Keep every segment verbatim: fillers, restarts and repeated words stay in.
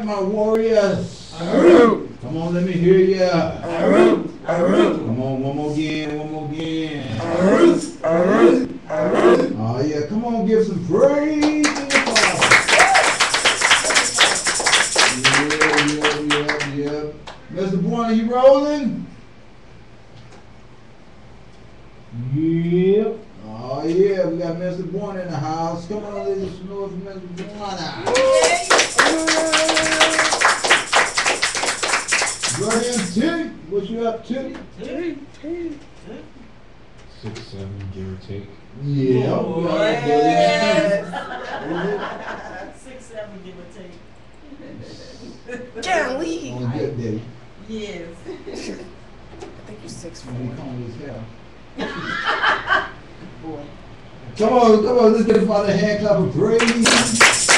right, my warriors. Around. Come on, let me hear ya. Around. Around. Come on, one more again, one more again. Around. Around. Around. Oh yeah, come on, give some praise to the Father. Yeah, yeah, yeah, yeah. Mister Bourne, are you rolling? Yep. Oh yeah, we got Mister Bourne in the house. Come on, let us know if Mister Bourne. Brother T, what you up to? T, T, Six, seven, give or take. Yeah. Oh, Oh, yes. yeah. Six, seven, give or take. Golly. On a good day. Yes. I think you're six four. When he comes as hell. Boy. Come on, come on, let's get the Father a hand clap of praise.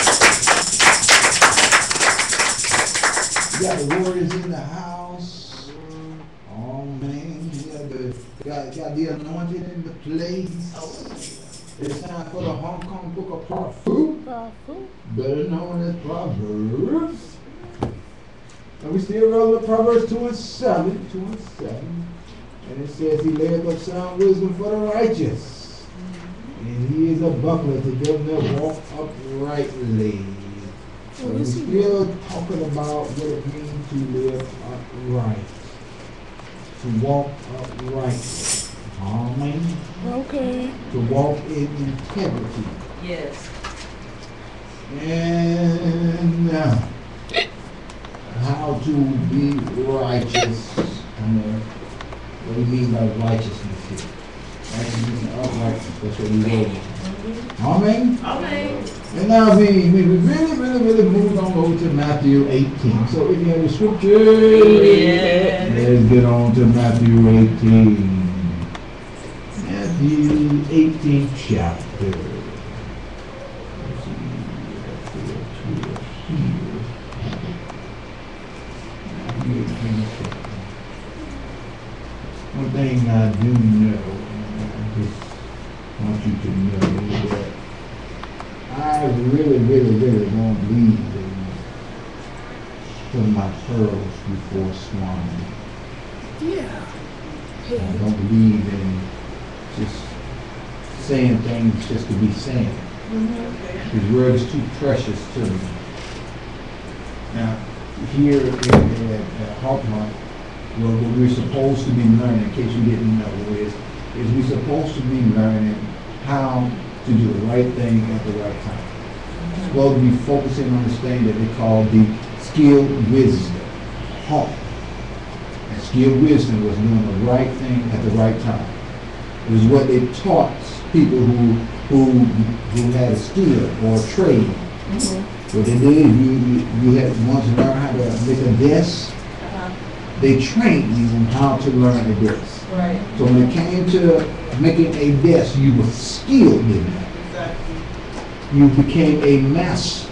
We got the warriors in the house. Oh man, we got the, got, got the anointed in the place. It's time for the Hong Kong Book of Proverbs, better known as Proverbs. And we still roll with Proverbs two and seven, two and seven. And it says, he layeth up sound wisdom for the righteous. And he is a buckler to them that walk uprightly. So we're still talking about what it means to live upright. To walk upright. Amen. Okay. To walk in integrity. Yes. And now, how to be righteous. I know what do you mean by righteousness here? Righteousness and uprightness. That's what we know. Amen. Amen. And now we, we really, really, really moved on over to Matthew eighteen. So if you have the scripture, Yeah. let's get on to Matthew eighteen. Matthew eighteenth chapter. Let's see. Matthew eighteenth chapter. One thing I do know, I just want you to know that I really, really, really won't leave and put my pearls before swine. Yeah. I don't believe in just saying things just to be saying. Mm-hmm. His word is too precious to me. Now, here in, at, at Hawkmont, well, what we're supposed to be learning, in case you didn't know, is, is we're supposed to be learning how to do the right thing at the right time. We're supposed to be focusing on this thing that they call the skilled wisdom. Hawk. And skilled wisdom was doing the right thing at the right time. It was what they taught people who who who had a skill or a trade. Mm-hmm. What they did, you you, you had want to learn how to make a desk. Uh-huh. They trained you on how to learn a desk. Right. So when it came to making a desk, you were skilled in that. Exactly. You became a master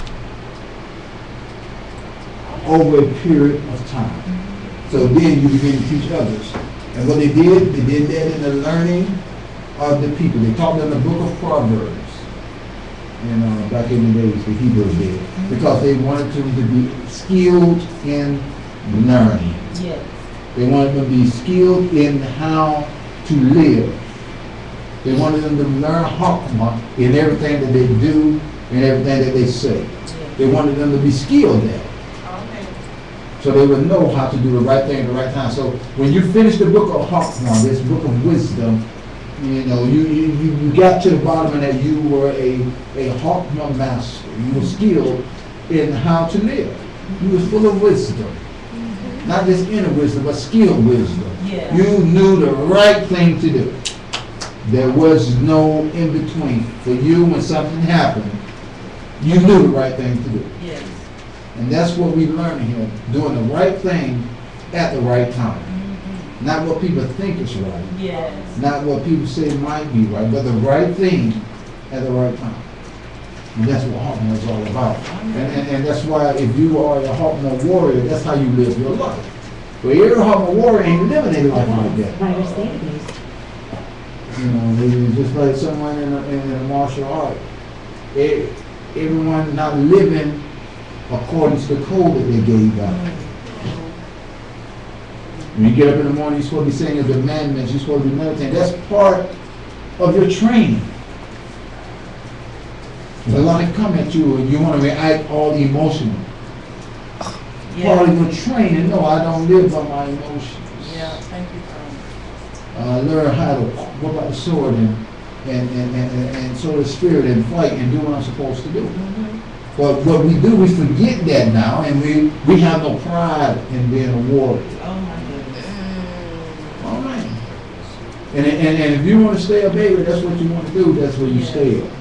over a period of time. So then you begin to teach others. And what they did, they did that in the learning of the people. They taught them the book of Proverbs. You know, back in the days, the Hebrews did. Because they wanted them to be skilled in learning. Yes. They wanted them to be skilled in how to live. They wanted them to learn Hokmah in everything that they do and everything that they say. Yes. They wanted them to be skilled at it. Okay. So they would know how to do the right thing at the right time. So when you finish the book of Hokmah, this book of wisdom, you know, you, you, you got to the bottom of that you were a, a Hokmah master. You were skilled in how to live. You was full of wisdom. Not just inner wisdom, but skilled wisdom. Yeah. You knew the right thing to do. There was no in between. For you, when something happened, you knew the right thing to do. Yes. And that's what we learn here, doing the right thing at the right time. Mm-hmm. Not what people think is right. Yes. Not what people say might be right, but the right thing at the right time. And that's what Hawkman is all about. And, and, and that's why if you are a Hawkman warrior, that's how you live your life. But every Hawkman warrior ain't living their life like that. I understand. You know, it's just like someone in a, in a martial art. It, everyone not living according to the code that they gave out. When you get up in the morning, you're supposed to be saying your commandments, you're supposed to be meditating. That's part of your training. When life come at you and you want to react all emotional. Yeah. Part of your training, no, I don't live by my emotions. Yeah, thank you, Father. Uh, learn how to whip out the sword and, and, and, and, and sword of the spirit and fight and do what I'm supposed to do. Mm-hmm. But what we do, we forget that now, and we, we have no pride in being a warrior. Oh, my goodness. All right. And, and, and if you want to stay a baby, that's what you want to do, that's where you Yeah. stay. Well,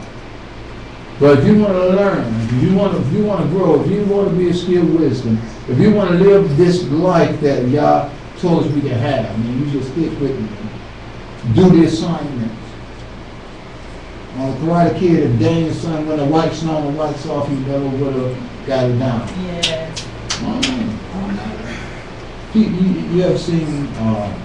But if you want to learn, if you want to, if you want to grow, if you want to be a skilled wisdom, if you want to live this life that Yah told us we can have, I mean, you just stick with me. Do the assignments. On the Karate Kid, if Daniel's son when the white's on the white's off, he never would have got it down. yes. Oh, man. You, you, you ever seen, uh,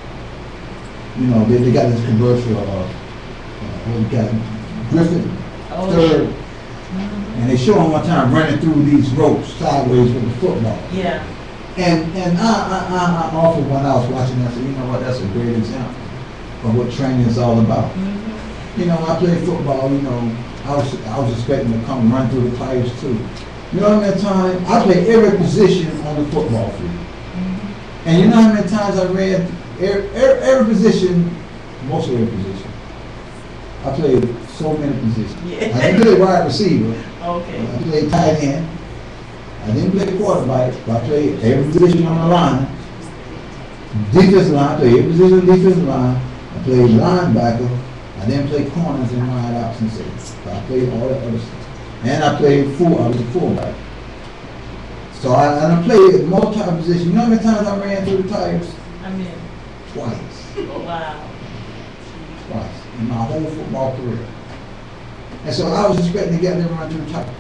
you know, they, they got this commercial, uh, uh, what we got, Griffin, Oh, third, mhm. and they show him one time running through these ropes sideways with the football. Yeah. And and I, I, I, I often, when I was watching that, I said, you know what, that's a great example of what training is all about. Mm-hmm. You know, I played football, you know, I was I was expecting to come run through the tires too. You know how many times, I played every position on the football field. Mm-hmm. And you know how many times I ran every, every, every position, most every position. I played so many positions. Yeah. I didn't play wide receiver. Okay. I played tight end. I didn't play quarterback, but I played every position on the line. Defensive line, I played every position on the defensive line. I played linebacker. I didn't play corners and wide outs and safety. But I played all that other stuff. And I played full, I was a fullback. So I, and I played multi positions. You know how many times I ran through the tires? I mean, Twice. oh, wow. Twice. In my whole football career. And so I was expecting to get them run through the tire.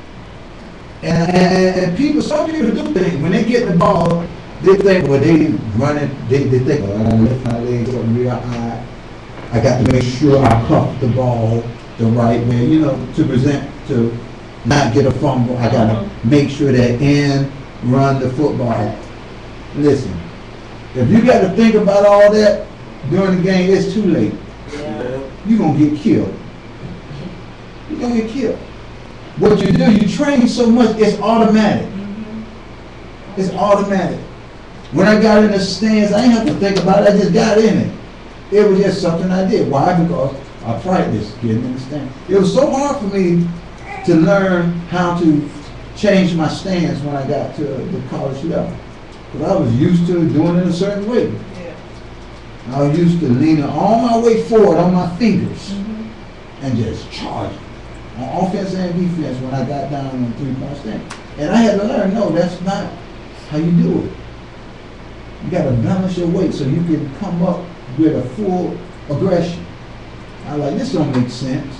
And, and, and people, some people do things. When they get the ball, they think, well, they run it, they, they think, well, I gotta lift my legs up real high. I got to make sure I cuff the ball the right way, you know, to present, to not get a fumble. I got to make sure that and run the football. Listen, if you got to think about all that during the game, it's too late. Yeah. You're going to get killed. You're going to get killed. What you do, you train so much, it's automatic. Mm-hmm. It's automatic. When I got in the stands, I didn't have to think about it, I just got in it. It was just something I did. Why? Because I practiced getting in the stand. It was so hard for me to learn how to change my stance when I got to the college level. Because I was used to doing it a certain way. Yeah. I was used to leaning all my way forward on my fingers Mm-hmm. and just charging. On offense and defense when I got down in three-point stand. And I had to learn, no, that's not how you do it. You got to balance your weight so you can come up with a full aggression. I like, this don't make sense.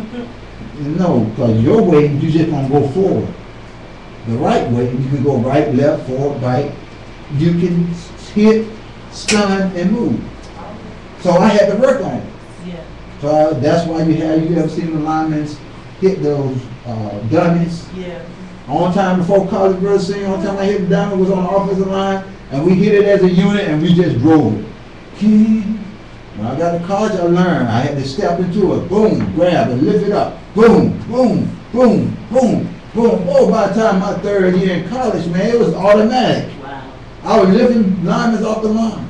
No, because your way, you just gonna go forward. The right way, you can go right, left, forward, right. You can hit, stun, and move. So I had to work on it. Yeah. So I, that's why you have, you ever seen the linemen hit those uh, dummies? Yeah. On time before college brothers sing, on time I hit the dummy was on the offensive line, and we hit it as a unit, and we just drove it. When I got to college, I learned. I had to step into it. Boom, grab it, lift it up. Boom, boom, boom, boom, boom. Oh, by the time my third year in college, man, it was automatic. Wow. I was lifting linemen off the line.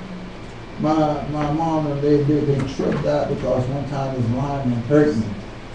My my mom and they, they, they tripped out because one time this lineman hurt me.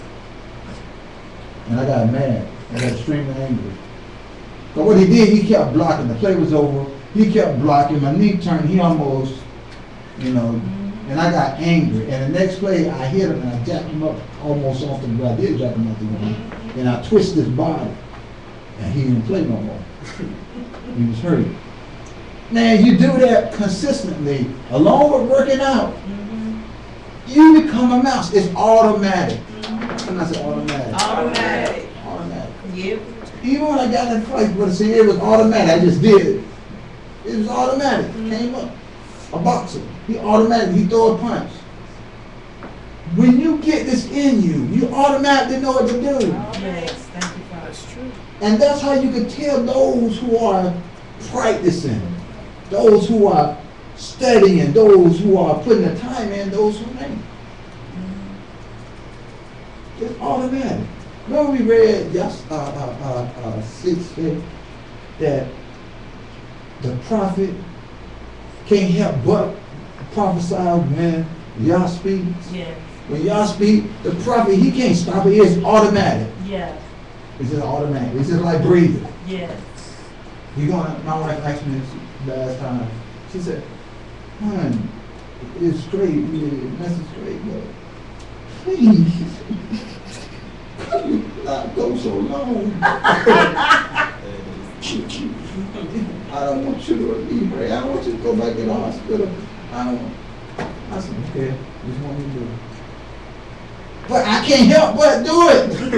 And I got mad. I got extremely angry. But what he did, he kept blocking. The play was over. He kept blocking. My knee turned. He almost, you know, and I got angry. And the next play, I hit him and I jacked him up almost off the ground. I did jack him off the ground. And I twisted his body. And he didn't play no more. He was hurt. Man, you do that consistently, along with working out, Mm-hmm. you become a mouse. It's automatic. Mm-hmm. And I said automatic. Automatic. Automatic. Yep. Even when I got in the fight, but see, it was automatic. I just did it. It was automatic. It came up. A boxer. He automatically, he throw a punch. When you get this in you, you automatically know what to do. Yes. Thank you, Father. That's true. And that's how you can tell those who are practicing, those who are studying, those who are putting the time in, those who ain't. It's automatic. Remember we read just uh, uh, uh, uh, six that the prophet can't help but prophesy when Yah speaks. Yes. When Yah speak, the prophet, he can't stop it. It's automatic. Yes. It's just automatic. It's just like breathing. Yes. You gonna? My wife asked me this last time. She said, "Hun, it's great. The message is great, but please, could you not go so long? I don't want you to be here. I don't want you to go back in the hospital. I don't." I said, "Okay, just want me to do it." But I can't help but do it.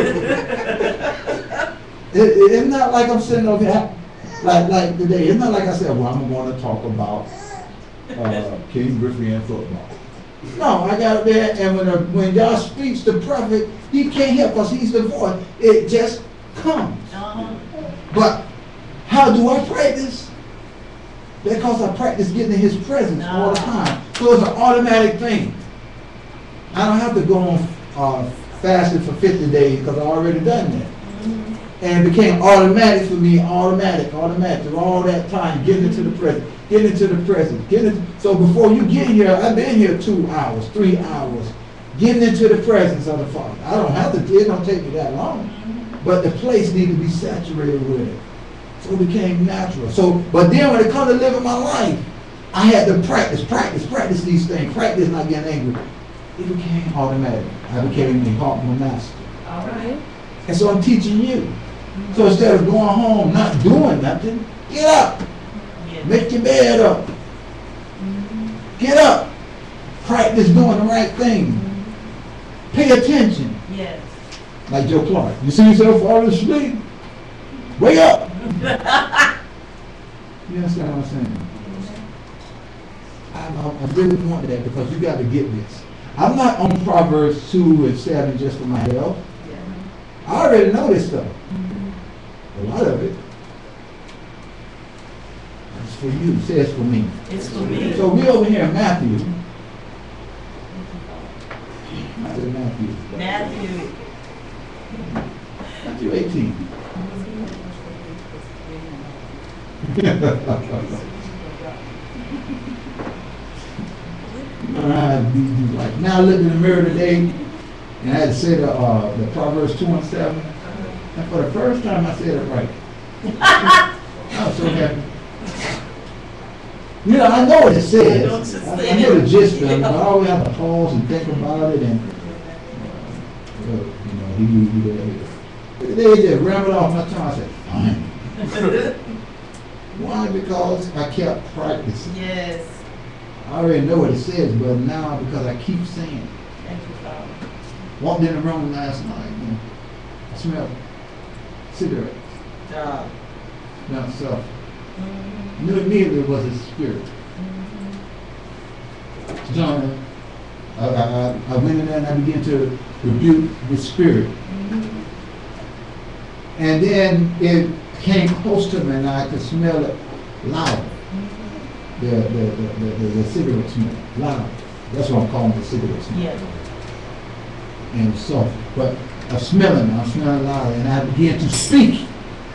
it, it. It's not like I'm sitting over here, like like today. It's not like I said, well, I'm going to talk about uh, King Griffey and football. No, I got up there, and when, the, when y'all speaks the prophet, he can't help us. He's the voice. It just comes. Uh-huh. But how do I practice? Because I practice getting in his presence no. all the time. So it's an automatic thing. I don't have to go on uh, fasting for fifty days because I already done that. Mm-hmm. And it became automatic for me, automatic, automatic. Through all that time, getting into the present, getting into the present, getting into, so before you get here, I've been here two hours, three hours, getting into the presence of the Father. I don't have to, it don't take me that long. But the place needs to be saturated with it. So it became natural. So, but then when it comes to living my life, I had to practice, practice, practice these things, practice not getting angry. It became automatic. I became a heart master. All right. And so I'm teaching you. Mm-hmm. So instead of going home, not doing nothing, get up. Yeah. Make your bed up. Mm-hmm. Get up. Practice doing the right thing. Mm-hmm. Pay attention. Yes. Like Joe Clark. You see yourself falling asleep? Wake up. You understand what I'm saying? I, I really want that because you got to get this. I'm not on Proverbs two and seven just for my health. Yeah. I already know this stuff. Mm-hmm. A lot of it. It's for you. It says for me. It's for me. So we over here in Matthew. I said Matthew. Matthew. Matthew eighteen. Like now I looked in the mirror today and I had to say the uh, the Proverbs two and seven. And for the first time I said it right. I was so happy. You know, I know what it says. I, I know the gist of it, but I always have to pause and think about it and uh, you know, he, he, he they just rambled off my tongue. I said, fine. Why? Because I kept practicing. Yes. I already know what it says, but now because I keep saying it. Thank you, Father. Walked in the room last night and I smelled cigarettes. Job. Smelled stuff. Mm-hmm. Knew immediately it was his spirit. Mm-hmm. John, I, I, I went in there and I began to rebuke the spirit. Mm-hmm. And then it came close to me and I could smell it loud. The, the, the, the, the, the cigarette smell, loud. That's what I'm calling the cigarette smell. Yeah. And so, but I'm smelling, I'm smelling loud, and I began to speak.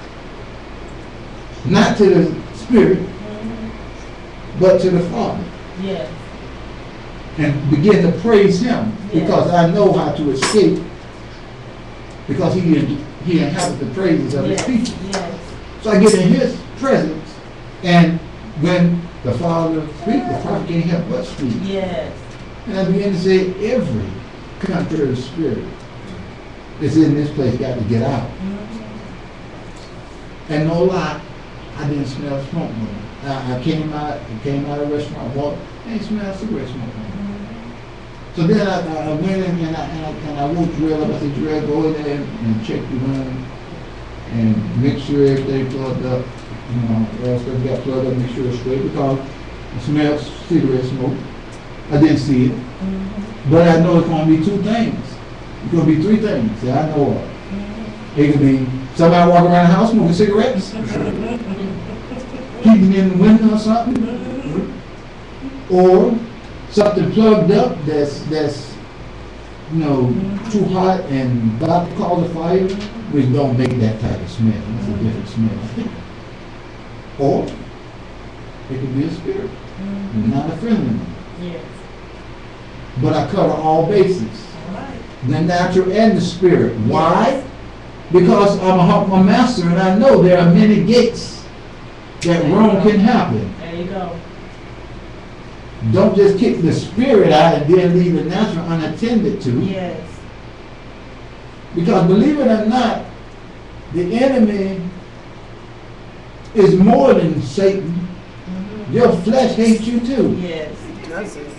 Not to the Spirit, mm-hmm. but to the Father. Yeah. And begin to praise Him, yeah. because I know how to escape, because He He inhabits the praises of yes. His people. Yes. So I get in His presence, and when the Father speaks, the prophet can't help but speak. Yes. And I begin to say, every contrary spirit that's in this place got to get out. Mm-hmm. And no lie, I didn't smell smoke no more. I, I came out, I came out of the restaurant, walked, I didn't smell cigarette smoke no more. Mm-hmm. So then I, I went in and I, and I, and I woke Drill up. I said, Drill, go in there and check the room and make sure everything plugged up. You know, else they got plugged up, make sure it's straight, because I smelled cigarette smoke. I didn't see it. Mm-hmm. But I know it's going to be two things. It's going to be three things that I know of. Mm-hmm. It could be somebody walking around the house smoking cigarettes, peeping in the window or something, or something plugged up that's that's you know too hot and about to cause a fire, which don't make that type of smell. It's a different smell. Or it could be a spirit, not a friendly one. Yes. But I cover all bases, All right. the natural and the spirit. Why? Because I'm a, a master and I know there are many gates that wrong can happen. There you go. Don't just kick the spirit out and then leave the natural unattended to. Yes. Because believe it or not, the enemy is more than Satan. Mm-hmm. Your flesh hates you too. Yes. That's it.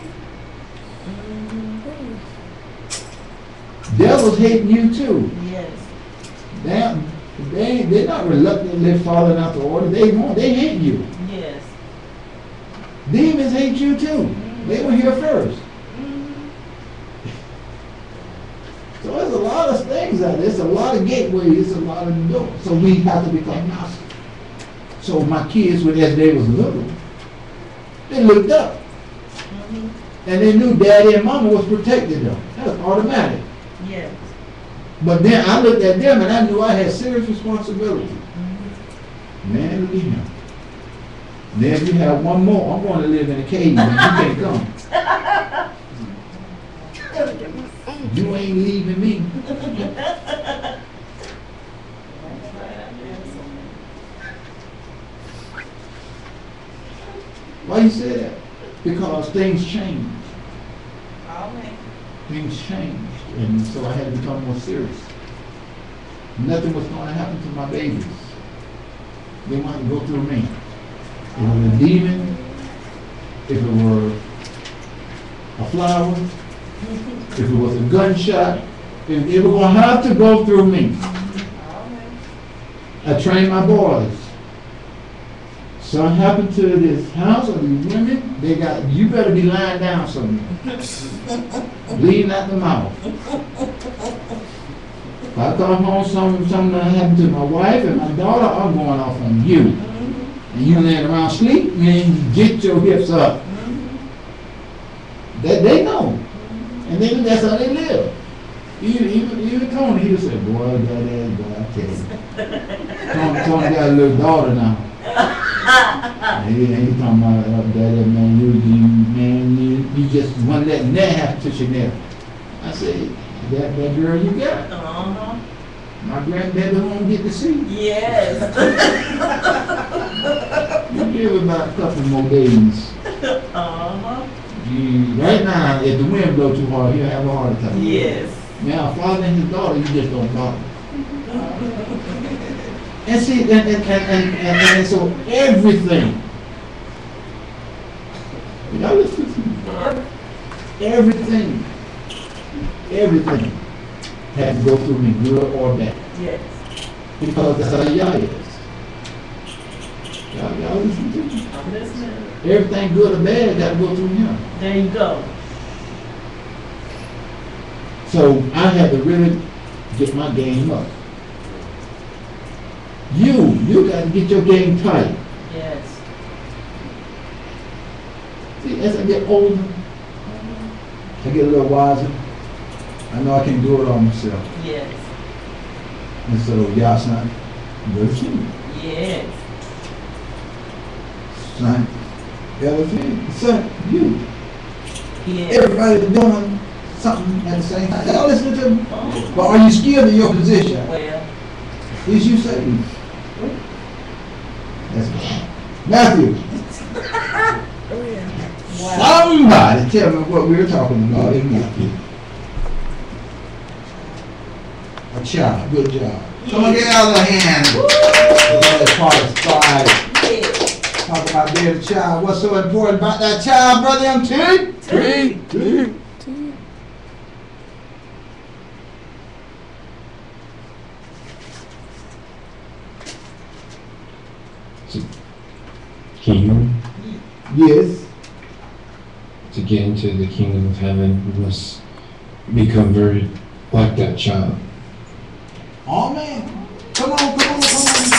Devils hating you too. Yes. They, they, they're not reluctantly falling out the order. They want, they hate you. Yes. Demons hate you too. They were here first. So there's a lot of things out there. There's a lot of gateways. There's a lot of doors. So we have to become master. So my kids, when as they was little, they looked up. Mm-hmm. And they knew daddy and mama was protecting them. That was automatic. Yes. But then I looked at them and I knew I had serious responsibility. Mm-hmm. Man, look at him. Then if you have one more, I'm going to live in a cave and you can't come. You ain't leaving me. Why you say that? Because things change. Amen. Things changed. And so I had to become more serious. Nothing was going to happen to my babies. They wanted to go through me. If it was a demon, if it were a flower, if it was a gunshot, if they were going to have to go through me. I trained my boys. Something happened to this house or these women, they got, you better be lying down somewhere. Bleeding out the mouth. If I come home, something, something happened to my wife and my daughter, I'm going off on you. And you laying around sleep, man, get your hips up. That they know. And they, that's how they live. Even, even, even Tony, he would say, boy, daddy, boy, I tell you. Tony, Tony got a little daughter now. And he, and he talking about, oh, daddy, man, you, you, man, you, you just wouldn't let that happen to Chanel. I said, that, that girl you got. Uh-huh. My granddaddy won't get to see. Yes. You give it about a couple more days. Uh-huh. You, right now, if the wind blow too hard, he'll have a heart attack. Yes. Now, father and his daughter, you just don't bother. And see, and, and, and, and, and, and so everything, y'all listen to me, everything, everything had to go through me, good or bad. Yes. Because that's how y'all is. Y'all, y'all listen to me. I'm listening. Everything good or bad got to go through him. There you go. So I had to really get my game up. You, you got to get your game tight. Yes. See, as I get older, I get a little wiser. I know I can do it all myself. Yes. And so, y'all, son, go see. Yes. Son, y'all see. Son, you. Yes. Everybody doing something at the same time. Y'all listen to me. But are you skilled in your position? Well. Is you saved? That's bad. Matthew. Oh, yeah. Wow. Somebody tell me what we were talking about in Matthew. A child. Good job. Come on, get out of the hand. That's part of five. Yes. Talk about being a child. What's so important about that child, brother M T? Three. Two. Two. Kingdom. Yes. To get into the kingdom of heaven, we must be converted like that child. Oh man. Come on, come on, come on.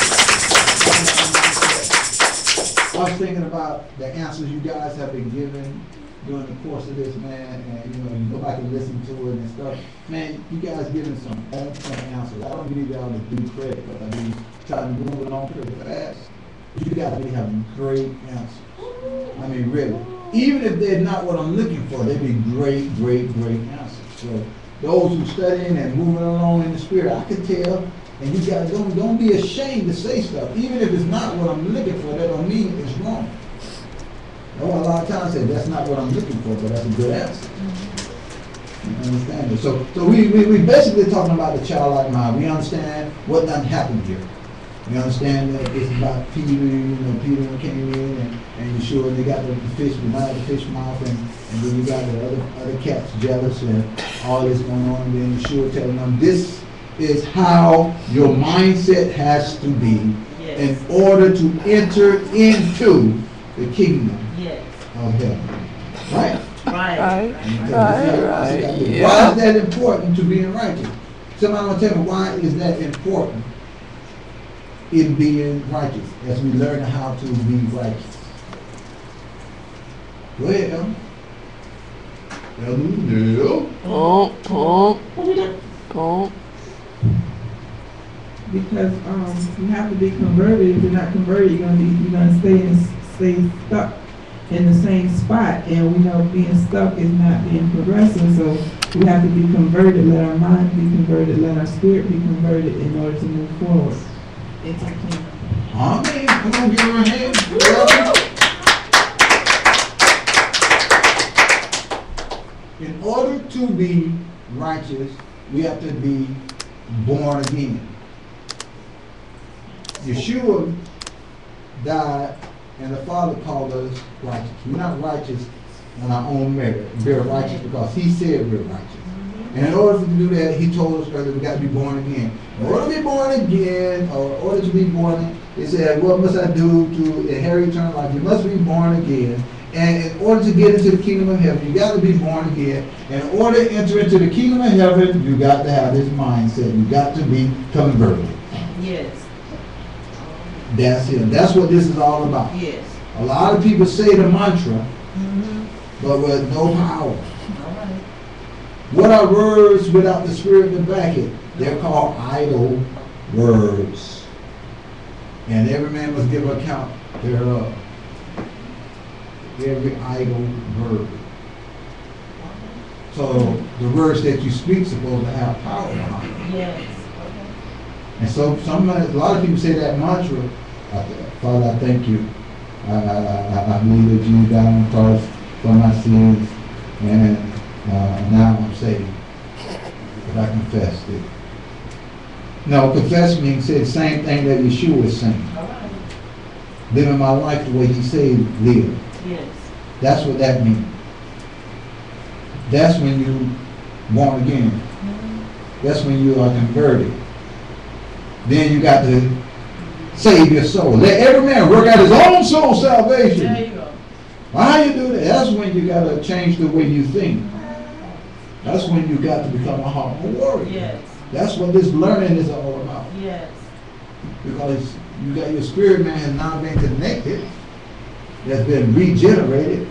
I was thinking about the answers you guys have been given during the course of this, man, and you know, you go back and listen to it and stuff. Man, you guys giving some excellent answers. I don't give y'all the due credit, but I mean, trying to move along pretty fast. You guys really have great answers. I mean, really. Even if they're not what I'm looking for, they'd be great, great, great answers. So those who studying and moving along in the spirit, I can tell. And you guys don't don't be ashamed to say stuff. Even if it's not what I'm looking for, that don't mean it's wrong. I know a lot of times say that's not what I'm looking for, but that's a good answer. You understand it? So so we, we we basically talking about the childlike mind. We understand what done happened here. We understand that it's about Peter, you know, Peter came in and, and Yeshua, and they got the, the fish, the night the fish mouth, and, and then you got the other other cats jealous and all this going on, and then Yeshua telling them this is how your mindset has to be Yes. in order to enter into the kingdom Yes. of heaven. Right? Right. Right. Right, Right, right, Why yeah. is that important to being righteous? Somebody will tell me, why is that important in being righteous as we learn how to be righteous? Go ahead, Ellen. Ellen, no. Oh, oh, oh. Because um, you have to be converted. If you're not converted, you're gonna be you're gonna stay in, stay stuck in the same spot. And we know being stuck is not being progressive. So we have to be converted. Let our mind be converted. Let our spirit be converted in order to move forward into the kingdom. Amen. Come on, give her a hand. In order to be righteous, we have to be born again. Yeshua died, and the Father called us righteous. We're not righteous on our own merit. We're righteous because He said we're righteous. And in order to do that, He told us earlier we got to be born again. In order to be born again, or in order to be born, He said, what must I do to inherit eternal life? You must be born again. And in order to get into the kingdom of heaven, you got to be born again. And in order to enter into the kingdom of heaven, you got to have this mindset. You got to be converted. Yes. That's it. That's what this is all about. Yes. A lot of people say the mantra, Mm-hmm. but with no power. All right. What are words without the spirit to back it? They're called idle words. And every man must give account thereof. Every idle word. So the words that you speak supposed to have power behind them. Yes. And so somebody, a lot of people say that mantra, I, Father, I thank you. I, I, I, I believe that you died on the cross for my sins, and uh, now I'm saved. But I confessed it. No, confess means say the same thing that Yeshua is saying. All right. Living my life the way He said live. Yes. That's what that means. That's when you born again. Mm-hmm. That's when you are converted. Then you got to save your soul. Let every man work out his own soul salvation. There you go. Well, how you do that? That's when you got to change the way you think. That's when you got to become a humble warrior. Yes. That's what this learning is all about. Yes. Because you got your spirit man has now been connected, that's been regenerated.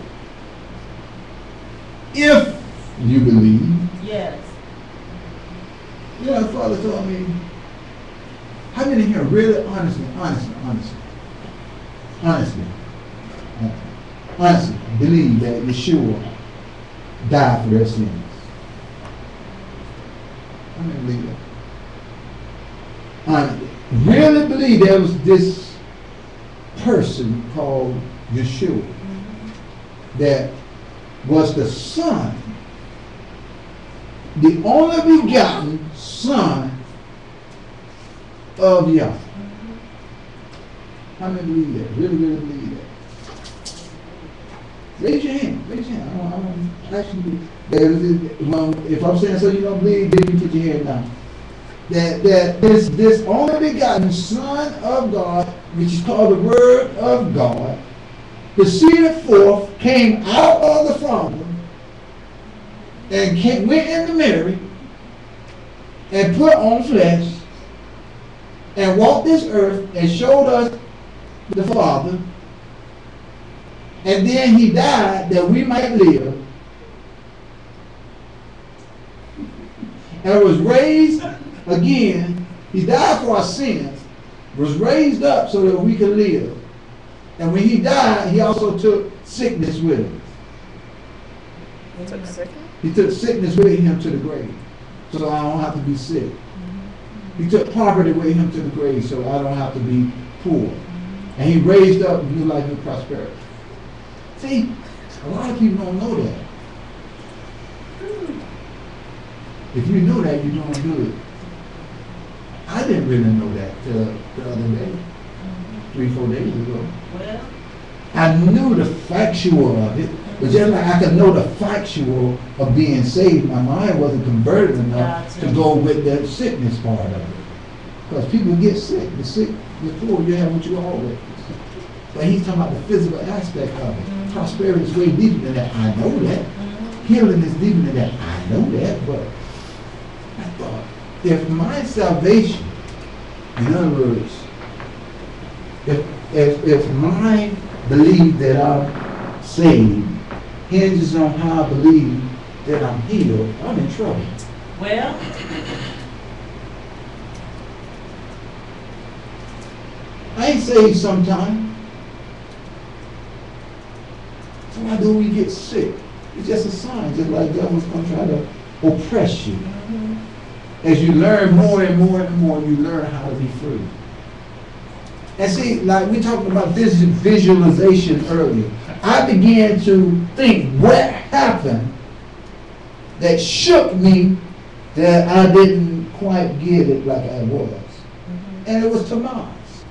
If you believe. Yes. You know, Father told me, how many here really honestly, honestly, honestly, honestly, uh, honestly believe that Yeshua died for their sins? How many believe that? Honestly, really believe there was this person called Yeshua that was the Son, the only begotten Son of Yahweh. How many believe that? Really, really believe that? Raise your hand. Raise your hand. I don't, I don't actually. That, well, if I'm saying so you don't believe, then you put your hand down. That that this this only begotten Son of God, which is called the Word of God, proceeded forth, came out of the Father, and came, went into Mary, and put on flesh, and walked this earth and showed us the Father, and then he died that we might live, and was raised again. He died for our sins, was raised up so that we could live. And when he died, he also took sickness with him. He took sickness? He took sickness with him to the grave, so I don't have to be sick. He took poverty with him to the grave, so I don't have to be poor. And he raised up new life and prosperity. See, a lot of people don't know that. If you know that, you're doing good. I didn't really know that till the other day, three, four days ago. Well, I knew the factual of it, but just like I could know the factual of being saved, my mind wasn't converted enough Gotcha. to go with the sickness part of it. Because people get sick. The sick, before you have what you always. But he's talking about the physical aspect of it. Mm-hmm. Prosperity is way deeper than that. I know that. mm-hmm. Healing is deeper than that. I know that. But I thought, if my salvation, in other words, if if if my belief that I'm saved hinges on how I believe that I'm healed, I'm in trouble. Well, I ain't saved sometime. So why do we get sick? It's just a sign, just like devil's gonna try to oppress you. mm-hmm. As you learn more and more and more, you learn how to be free. And see, like we talked about this visualization earlier, I began to think what happened that shook me that I didn't quite get it like I was. Mm-hmm. And it was Tomas.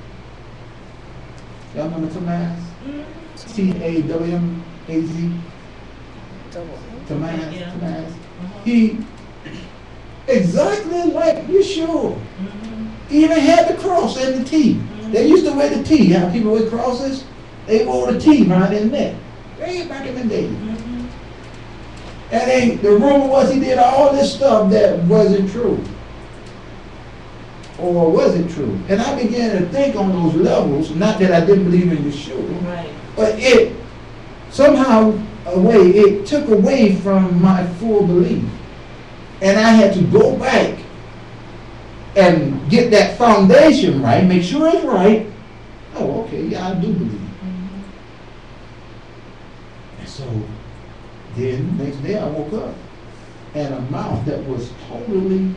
Y'all remember Tomas? Mm-hmm. T A W M A Z? Double. Tomas, Yeah. Tomas. Uh-huh. He, exactly like Yeshua, Mm-hmm. he even had the cross and the T. Mhm. They used to wear the T. How people with crosses, they wore the T around their neck. Way back in the day. Mm-hmm. And they, the rumor was he did all this stuff that wasn't true. Or was it true? And I began to think on those levels, not that I didn't believe in Yeshua, Right. but it somehow away, it took away from my full belief. And I had to go back and get that foundation right, make sure it's right. Oh, okay, yeah, I do believe. Mm-hmm. And so then the next day I woke up and a mouth that was totally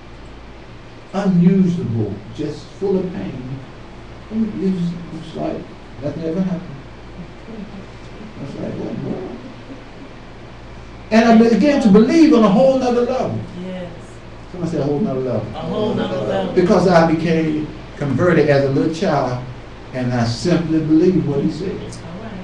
unusable, just full of pain. And it was, it was like nothing ever happened. I was like, what in the world? And I began to believe on a whole nother level. Yes. Somebody said a whole nother level. A whole nother level. Because I became converted as a little child and I simply believed what he said. All right.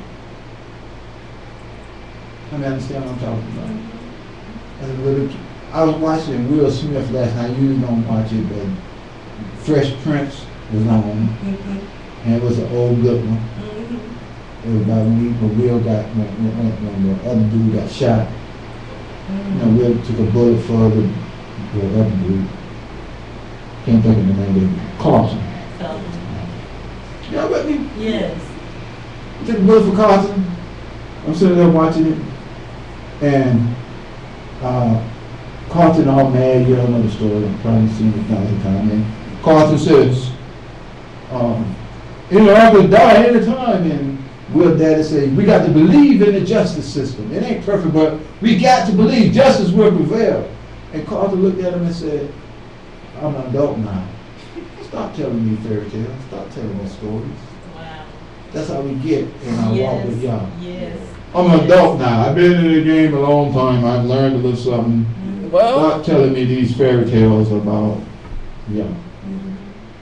I mean, understand what I'm talking about. As a little kid. I was watching Will Smith last night. You don't watch it, but Fresh Prince was on. Mm-hmm. And it was an old good one. Mm-hmm. It was about when, he, when Will got, when, when, when the other dude got shot. You know, Will took a bullet for the, the other dude. Can't think of the name of it. Carlson. Mm-hmm. Y'all with me? Yes. He took a bullet for Carlson. I'm sitting there watching it. And uh, Carlton all mad, you don't know the story, I've probably seen it a thousand times. And Carlton says, um, you know, I could die any time. And Will Daddy say, we got to believe in the justice system. It ain't perfect, but we got to believe justice will prevail. And Carlton looked at him and said, I'm an adult now. Stop telling me fairy tales. Stop telling me stories. Wow. That's how we get in our walk with y'all. Yes. I'm an adult now. I've been in the game a long time. I've learned a little something. Mm-hmm. Well, Stop telling me these fairy tales about y'all. Mm-hmm.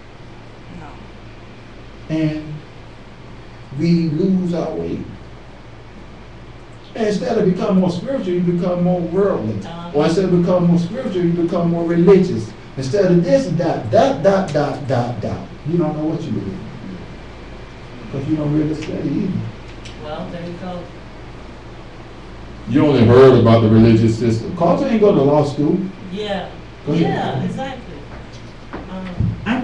No. And we lose our way. And instead of becoming more spiritual, you become more worldly. Uh-huh. Or instead of becoming more spiritual, you become more religious. Instead of this, dot, dot, dot, dot, dot, dot. You don't know what you believe. Because you don't really study either. Well, there you go. You only heard about the religious system. Carlton ain't go to law school. Yeah. Go ahead. Yeah, exactly. Um, I can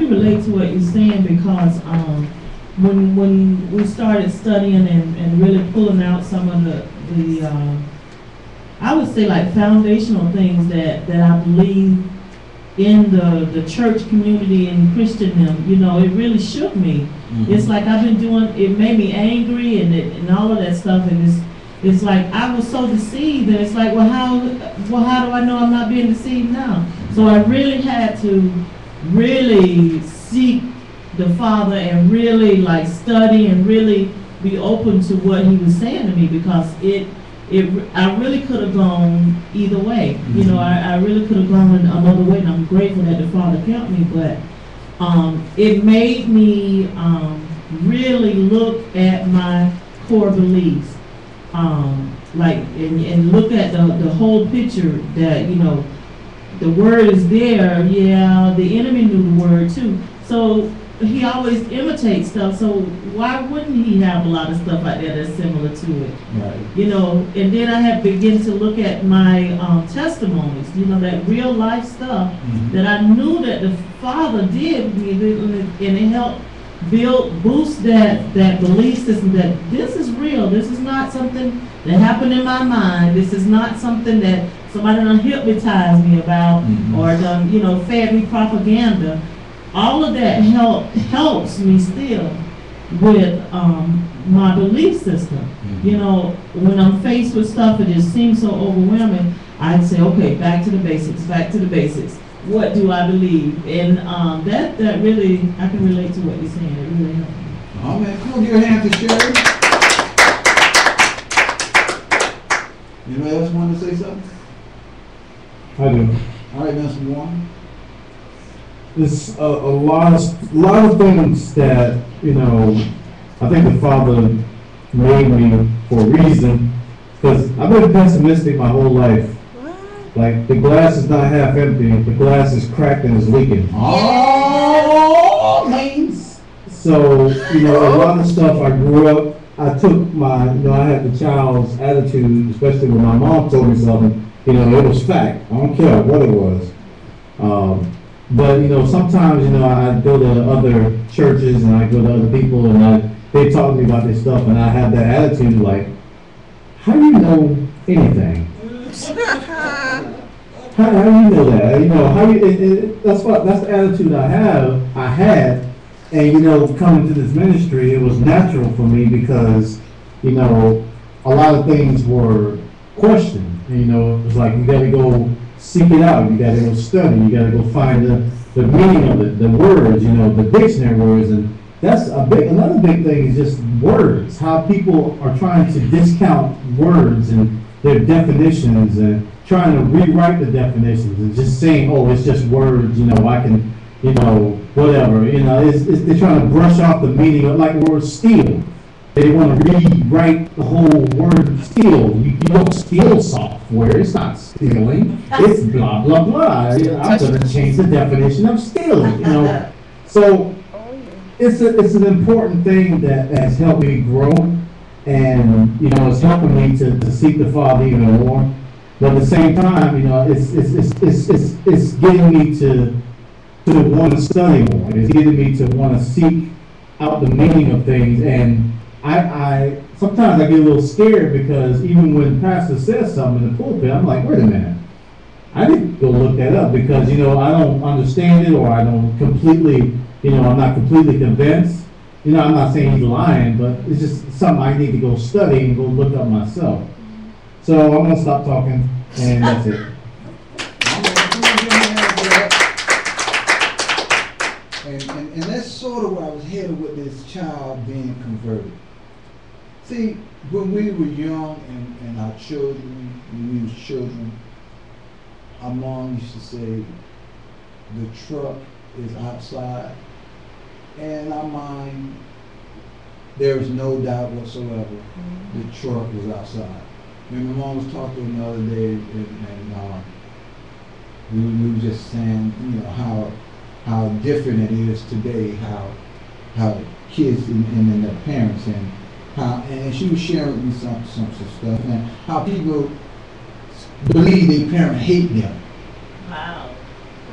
relate to what you're saying because um, when when we started studying and, and really pulling out some of the the um, I would say like foundational things that, that I believe in the, the church community and Christendom, you know, it really shook me. Mm-hmm. It's like I've been doing, it made me angry and it, and all of that stuff, and it's it's like I was so deceived, and it's like, well, how well how do I know I'm not being deceived now? So I really had to really seek the Father and really like study and really be open to what He was saying to me, because it It, I really could have gone either way. Mm-hmm. You know, I, I really could have gone another way, and I'm grateful that the Father kept me, but um, it made me um, really look at my core beliefs, um, like, and, and look at the, the whole picture that, you know, the word is there, yeah, the enemy knew the word too. So he always imitates stuff, so why wouldn't he have a lot of stuff out there that's similar to it? Right. You know, and then I have begun to look at my um, testimonies, you know, that real life stuff mm-hmm. that I knew that the Father did with me, and it helped build, boost that, that belief system that this is real, this is not something that happened in my mind, this is not something that somebody done hypnotized me about mm-hmm. or done, you know, fed me propaganda. All of that help helps me still with um, my belief system. Mm-hmm. You know, when I'm faced with stuff, it just seems so overwhelming. I'd say, okay, back to the basics, back to the basics. What do I believe? And um, that that really, I can relate to what you're saying. It really helped me. Oh man, come on, give a hand to Sherry. Anybody else want to say something? I do. All right, Mister Warren. There's a, a lot of lot of things that, you know, I think the Father made me for a reason, because I've been pessimistic my whole life. Like, the glass is not half empty, the glass is cracked and is leaking. Oh, man. So, you know, a lot of stuff I grew up, I took my, you know, I had the child's attitude, especially when my mom told me something, you know, it was fact. I don't care what it was. Um, But, you know, sometimes, you know, I go to other churches and I go to other people and I, they talk to me about this stuff, and I have that attitude like, how do you know anything? how, how do you know that? You know, how you, it, it, that's what, that's the attitude I have, I had, and, you know, coming to this ministry, it was natural for me because, you know, a lot of things were questioned. And, you know, it was like, you gotta go seek it out. You gotta go study. You gotta go find the, the meaning of it, the words, you know, the dictionary words. And that's a big, another big thing is just words. How people are trying to discount words and their definitions and trying to rewrite the definitions and just saying, oh, it's just words, you know, I can, you know, whatever. You know, it's, it's, they're trying to brush off the meaning of, like, the word steal. They want to rewrite the whole word steal. You, you don't steal software. It's not stealing. It's blah, blah, blah. I'm going to change the definition of stealing, you know. So it's, a, it's an important thing that has helped me grow. And, you know, it's helping me to, to seek the Father even more. But at the same time, you know, it's, it's, it's, it's, it's, it's getting me to, to want to study more. It's getting me to want to seek out the meaning of things. And I, I sometimes I get a little scared because even when Pastor says something in the pulpit, I'm like, wait a minute, I didn't go look that up because, you know, I don't understand it, or I don't completely, you know, I'm not completely convinced. You know, I'm not saying he's lying, but it's just something I need to go study and go look up myself. So I'm gonna stop talking, and that's it. And, and, and that's sort of where I was headed with this child being converted. See, when we were young and, and our children, when we were children, our mom used to say, the truck is outside. And in our mind, there is no doubt whatsoever mm-hmm. the truck was outside. When my mom was talking the other day, and, and uh, we, we were just saying, you know, how how different it is today, how how kids and, and, and their parents, and how, and she was sharing with me some, some some stuff, and how people believe their parents hate them. Wow.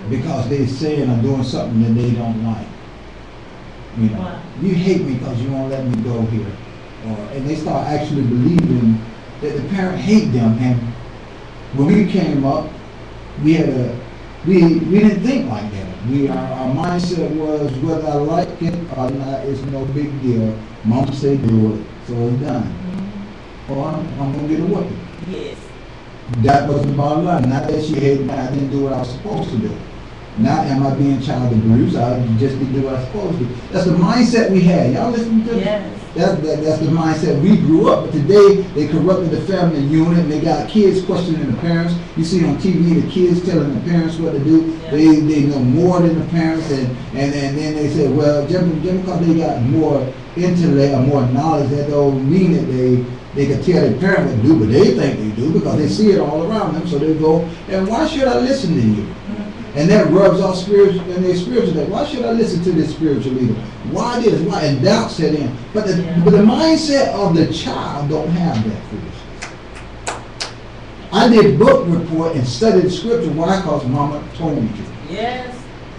because they saying or doing something that they don't like. You know, Wow. you hate me because you won't let me go here, or and they start actually believing that the parent hate them. And when we came up, we had a we we didn't think like that. We our, our mindset was whether I like it or not, it's no big deal. Mom say do it, so it's done. Mm-hmm. Or I'm, I'm gonna get a whooping. Yes. That wasn't the bottom line. Not that she hated me, I didn't do what I was supposed to do. Not am I being child abused, I just didn't do what I was supposed to do. That's the mindset we had. Y'all listen to this? Yes. That, that, that's the mindset we grew up. But today, they corrupted the family unit, and they got kids questioning the parents. You see on T V the kids telling the parents what to do. Yeah. They they know more than the parents, and, and, and then they say, well, just, just because they got more intellect or more knowledge, that don't mean that they they can tell their parent what to do, but they think they do because they see it all around them. So they go, and why should I listen to you? And that rubs off spiritual and their spiritual day. Why should I listen to this spiritual leader? Why this? Why? And doubt set in. But the, Yeah. but the mindset of the child don't have that foolishness. I did book report and studied the scripture. Why? Because mama told me to. Yes.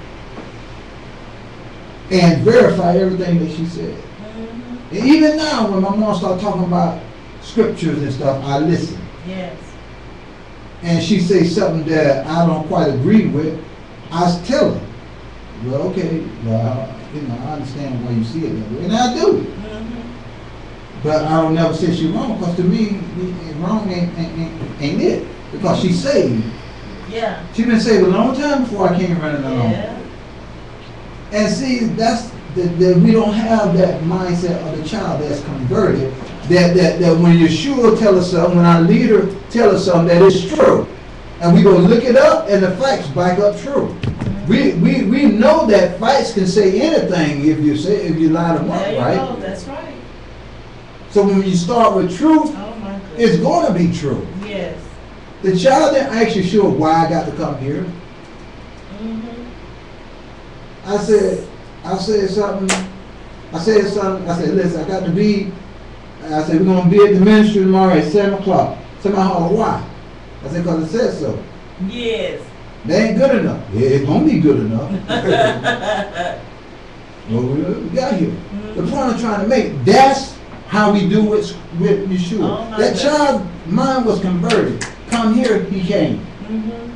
And verify everything that she said. Mm-hmm. And even now, when my mom started talking about scriptures and stuff, I listen. Yes. And she says something that I don't quite agree with, I tell her, well, okay, well, you know, I understand why you see it that way, and I do. Mm-hmm. But I don't never say she's wrong, because to me, wrong ain't, ain't, ain't, ain't it, because she's saved. Yeah. She's been saved a long time before I came running along. Yeah. And see, that's the, the, we don't have that mindset of the child that's converted. That, that, that when Yeshua tell us something, when our leader tell us something, that it's true. And we go look it up, and the facts back up true. We, we, we know that facts can say anything if you say if you line them up, There you right? go. That's right. So when you start with truth, Oh my goodness. it's going to be true. Yes. The child didn't ask Yeshua why I got to come here. Mm-hmm. I said, I said something. I said something. I said, listen, I got to be. I said, we're going to be at the ministry tomorrow at seven o'clock. Somebody holler, why? I said, because it said so. Yes. They ain't good enough. Yeah, it's going to be good enough. Well, we, we got here. Mm-hmm. The point I'm trying to make, that's how we do it with Yeshua. Oh, my that goodness. child's mind was converted. Come here, he came. Mm-hmm.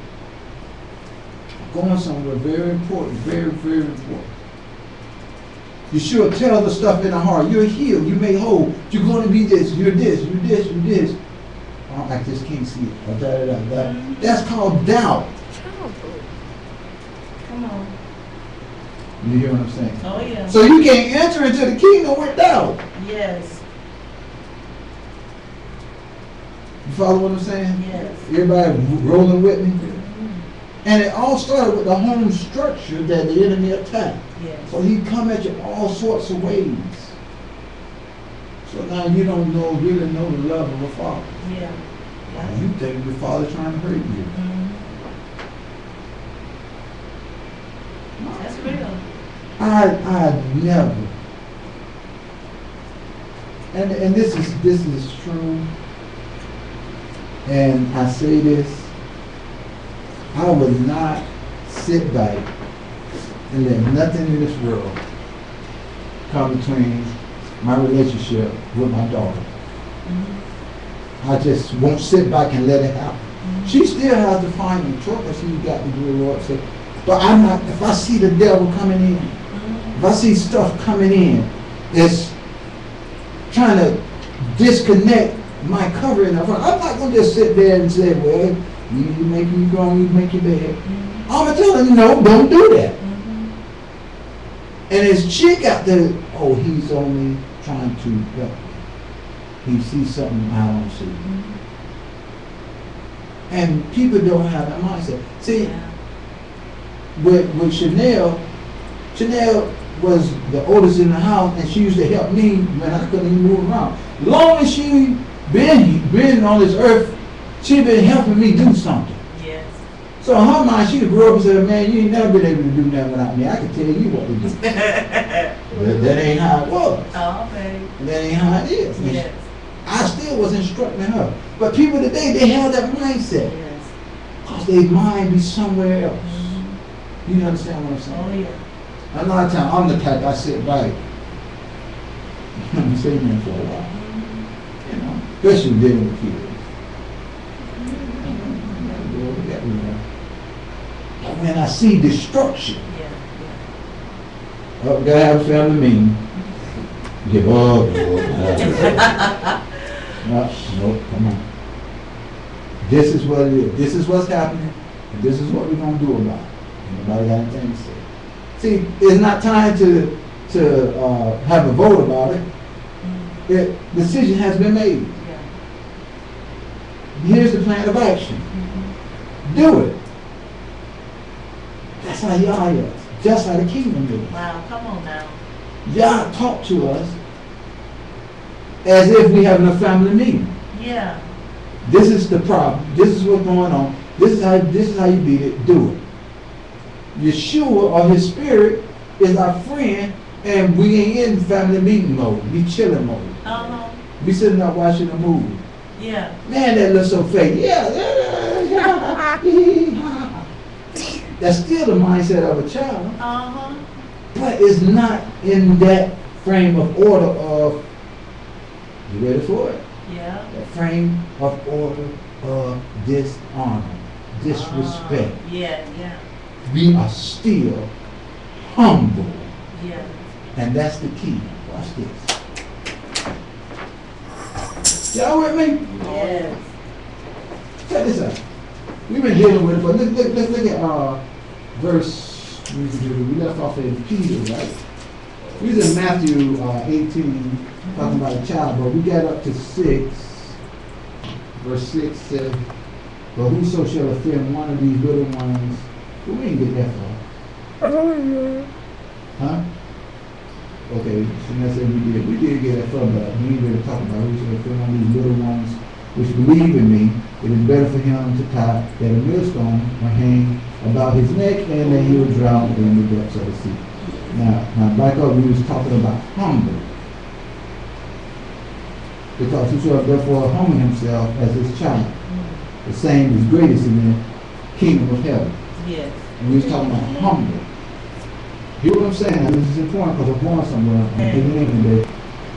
Going somewhere very important, very, very important. Yeshua tell the stuff in the heart. You're healed. You're made whole. You're going to be this. You're this. You're this. You're this. Oh, I just can't see it. Oh, da, da, da, da. Mhm. That's called doubt. Childhood. Come on. You hear what I'm saying? Oh yeah. So you can't enter into the kingdom with doubt. Yes. You follow what I'm saying? Yes. Everybody rolling with me? Mm-hmm. And it all started with the home structure that the enemy attacked. Yes. So he come at you all sorts of ways. So now you don't know, really know the love of a father. Yeah. And you think your father trying to hurt you. Mm-hmm. That's real. I I never. And and this is this is true. And I say this, I would not sit back and let nothing in this world come between my relationship with my daughter. Mm-hmm. I just won't sit back and let it happen. Mm-hmm. She still has to find the trouble she's got to do, Lord. So, but I'm not, if I see the devil coming in, Mm-hmm. if I see stuff coming in that's trying to disconnect my covering of her, I'm not going to just sit there and say, well, you, you make you grown, you make your bed. Mm-hmm. I'm going to tell her, no, don't do that. Mm-hmm. And his chick out there, oh, he's only trying to help me. He sees something I don't see. Mm-hmm. And people don't have that mindset. See, Yeah. with, with Chanel, Chanel was the oldest in the house, and she used to help me when I couldn't even move around. Long as she been been on this earth, she been helping me do something. Yes. So in her mind, she grew up and said, man, you ain't never been able to do nothing without me. I can tell you what to do. But that ain't how it was. Oh, baby. That ain't how it is. And Yes. I still was instructing her. But people today, they have that mindset. Yes. Because their mind be somewhere else. Mm-hmm. You understand what I'm saying? Oh, yeah. A lot of times, I'm the type, I sit right. I'm sitting there for a while. You know, especially dealing with kids. But when I see destruction, Yeah, oh, gotta have a family meeting. Give up, no, no, come on. This is what it is. This is what's happening, and this is what we're gonna do about it. Nobody got anything to say. See, it's not time to to uh, have a vote about it. yeah. It decision has been made. Yeah. Here's the plan of action. Mhm. Do it. That's how Yah is. Just how the kingdom is. Wow, come on now. Yah talk to us as if we having a family meeting. Yeah. This is the problem. This is what's going on. This is how this is how you beat it. Do it. Yeshua or his spirit is our friend, and we ain't in family meeting mode. We chilling mode. Uh-huh. We sitting up watching a movie. Yeah. Man, that looks so fake. Yeah. yeah, yeah. That's still the mindset of a child. Uh-huh. But it's not in that frame of order of, you ready for it? Yeah. That frame of order of dishonor, disrespect. Uh, yeah, yeah. We are still humble. Yeah. And that's the key. Watch this. Y'all with me? Yes. Check this out. We've been dealing with it, but look, look, let's look at uh, verse, we left off in Peter, right? We was in Matthew uh, eighteen, talking about a child, but we got up to six. Verse six says, but whoso shall offend one of these little ones, well, we didn't get that far. Huh? Okay, so that's what we did. We did get that far, but we ain't really talking about who shall offend one of these little ones which believe in me. It is better for him to tie that a millstone or hang about his neck, and that he will drown in the depths of the sea. Now, now back up, we was talking about humble. Because whosoever therefore humble himself as his child, the same is greatest in the kingdom of heaven. Yes. And we was talking about humble. Hear what I'm saying? Now, this is important because I'm going somewhere. I'm taking it in today.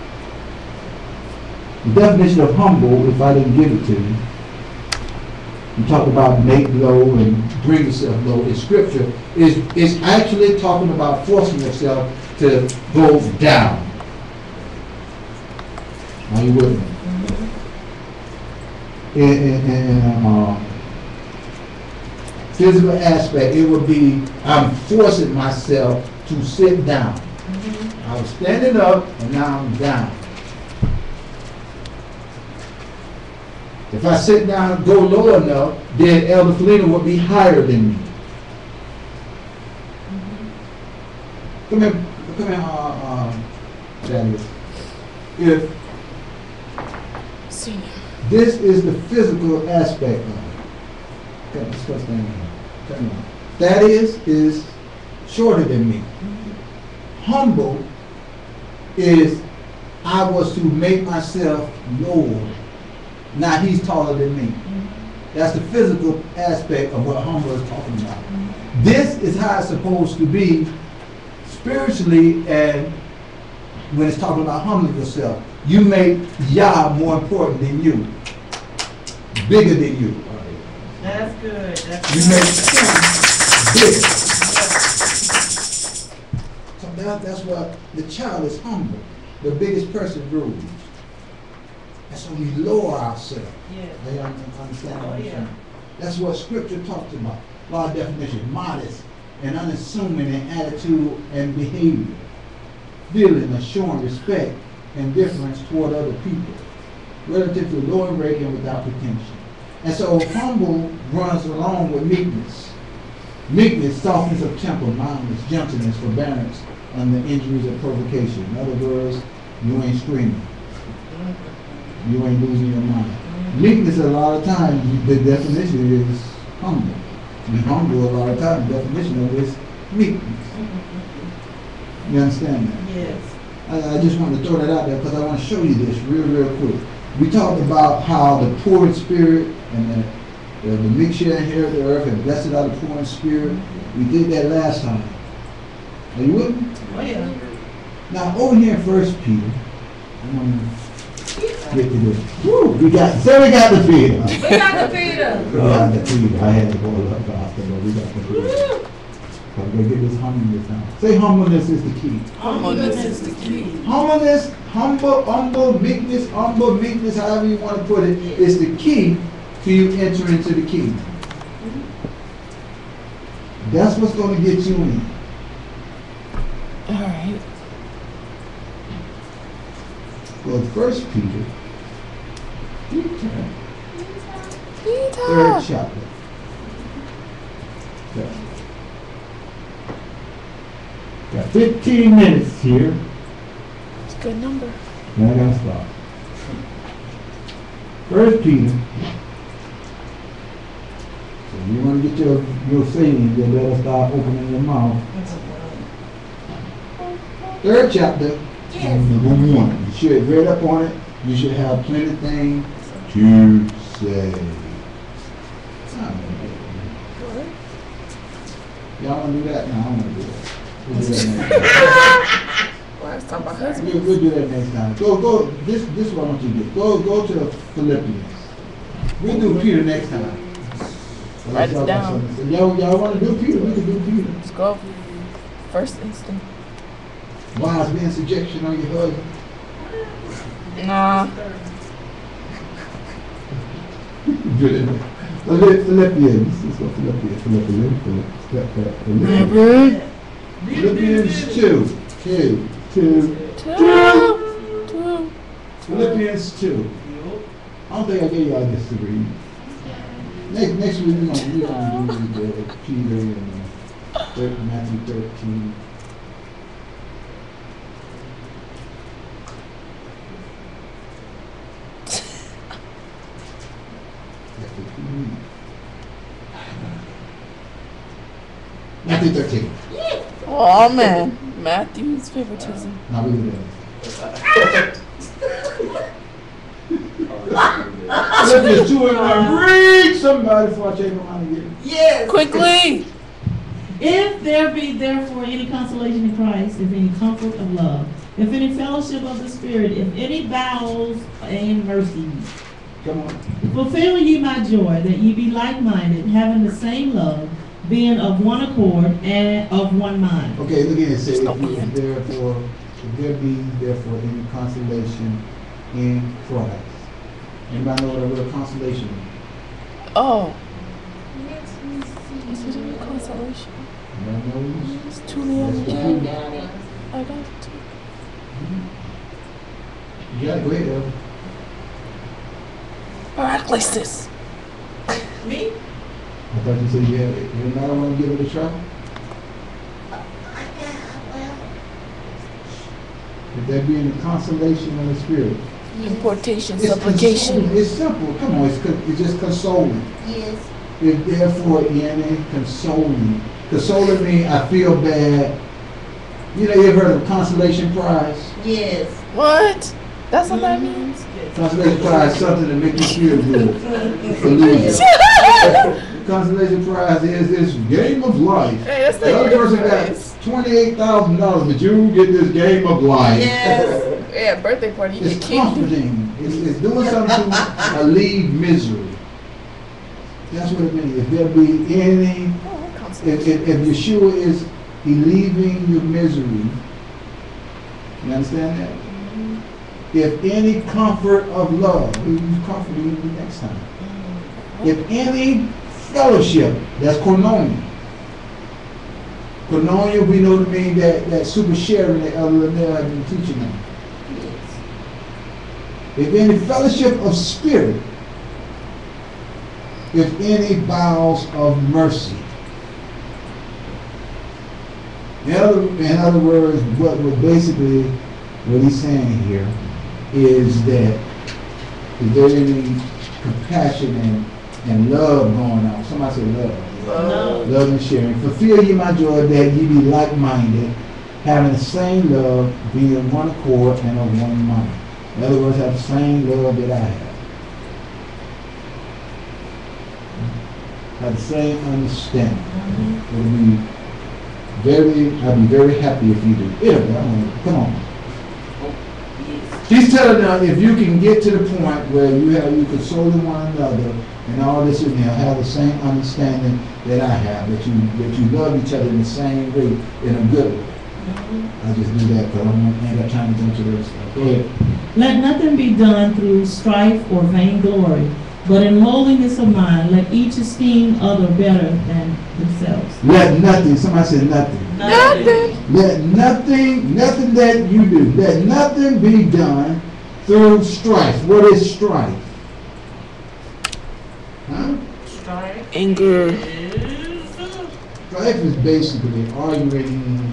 The definition of humble, if I didn't give it to you, you talk about make low and bring yourself low in scripture, is is actually talking about forcing yourself to go down. Are you with me? Mm-hmm. In, in, in uh, physical aspect, it would be I'm forcing myself to sit down. Mm-hmm. I was standing up and now I'm down. If I sit down and go low enough, then Elder Felina would be higher than me. Mm-hmm. Come here, come here, uh, um, Daniel. If Senior. this is the physical aspect of it. Okay, let's go stand here. Turn around. That is, is shorter than me. Mm-hmm. Humble is I was to make myself lower. Now he's taller than me. Mm-hmm. That's the physical aspect of what humble is talking about. Mm-hmm. This is how it's supposed to be spiritually, and when it's talking about humbling yourself, you make Yah more important than you, bigger than you. That's good. That's You good. make him bigger. So that, that's what the child is humble. The biggest person rules. That's when we lower ourselves. Yeah. Do you understand what Oh, I'm yeah. saying? That's what scripture talks about. A lot of definition. Modest and unassuming in attitude and behavior. Feeling or showing respect and deference toward other people. Relatively low and rank and without pretension. And so humble runs along with meekness. Meekness, softness of temper, mildness, gentleness, forbearance, and the injuries of provocation. In other words, you ain't screaming. You ain't losing your mind. Meekness, a lot of times, the definition is humble. Be humble, a lot of times, the definition of it is meekness. You understand that? Yes. I, I just wanted to throw that out there because I want to show you this real, real quick. We talked about how the poor in spirit and the The meek shall inherit the earth, and blessed are the poor in spirit. We did that last time. Are you with me? Oh, yeah. Now, over here in First Peter, I'm gonna get to this. Woo, we got, so we got the Peter. We got the Peter. We got the Peter. I had to go up faster, but we got the Peter. So we're gonna get this humbleness now. Say humbleness is the key. Humbleness is the key. Humbleness, humble, humble, meekness, humble, meekness, however you want to put it, is the key to you entering into the kingdom. That's what's going to get you in. All right. Well, First Peter, Peter. third chapter. Okay. Got fifteen minutes here. It's a good number. Now I gotta stop. First Peter. So you want to get your your saying, then let us start opening your mouth. Third chapter. Number one. You should read up on it. You should have plenty of things to say. Y'all want to do that? No, I want to do that. We'll do that next time. Last time I We'll, heard we'll do that next time. Go, go. This, this is what I want you to do. Go, go to Philippians. We'll do Peter next time. Write it down. So y'all, y'all want to do Peter? We can do Peter. Let's go. First instant. Wives, be in subjection on your husband. Nah. Philippians. Let's go Philippians. Philippians. Philippians. Philippians two. Two. Two. Two. Two. Philippians two. I don't think I gave y'all this to read. Next, next week we're gonna, we're gonna do the Peter and uh, thir- Matthew thirteen. Matthew thirteen. Oh man, Matthew's favoritism. Now we do that. Philippians two and one. Read somebody before I change my mind again. Yes. Quickly. If there be therefore any consolation in Christ, if any comfort of love, if any fellowship of the Spirit, if any bowels and mercies, Come on. fulfill ye my joy, that ye be like-minded, having the same love, being of one accord and of one mind. Okay, look at it. Say, Stop if you- being. therefore, if there be therefore any consolation in Christ. Anybody know what a real consolation is? Oh. Is it any consolation? Anybody knows? It's truly That's on what the you- I got it too. You got it, go ahead, Elvin. Paralysis. Me? I thought you said you had it. You not want to give it a try? If there be any consolation in the Spirit. Importation, It's supplication. consoling. It's simple. Come on, it's, co- it's just consoling. Yes. If therefore any consoling. Consoling means I feel bad. You know, you ever heard of consolation prize? Yes. What? That's what that means? Consolation prize is something to make you feel good. For losing. Consolation prize is this game of life. Hey, that's The other person got twenty-eight thousand dollars, but you get this game of life. Yes. Yeah, birthday party. You It's get cake. comforting. It's, it's doing something to alleviate misery. That's what it means. If there be any, Oh, if, if, if Yeshua is relieving your misery, you understand that? If any comfort of love, we'll use comfort even next time. If any fellowship, that's koinonia. Koinonia, we know to mean that, that super sharing that Elder Linnell has been teaching on. If any fellowship of spirit, if any bowels of mercy. In other, in other words, what, what basically what he's saying here is that if there's any compassion and, and love going on, somebody say love. Love. Love and sharing. Fulfill ye my joy that ye be like-minded, having the same love, being in one accord and of one mind. In other words, have the same love that I have. have the same understanding. It'll be very, I'll be very happy if you do. Yeah, come on. He's telling them if you can get to the point where you have, you consoling one another and all this and they'll have the same understanding that I have, that you, that you love each other in the same way, in a good way. I just do that because I don't ain't got time to go into the rest of it. Go ahead. Let nothing be done through strife or vainglory, but in lowliness of mind, let each esteem other better than themselves. Let nothing, somebody said nothing. Nothing. Let nothing, nothing that you do, let nothing be done through strife. What is strife? Huh? Anger. Strife is basically arguing,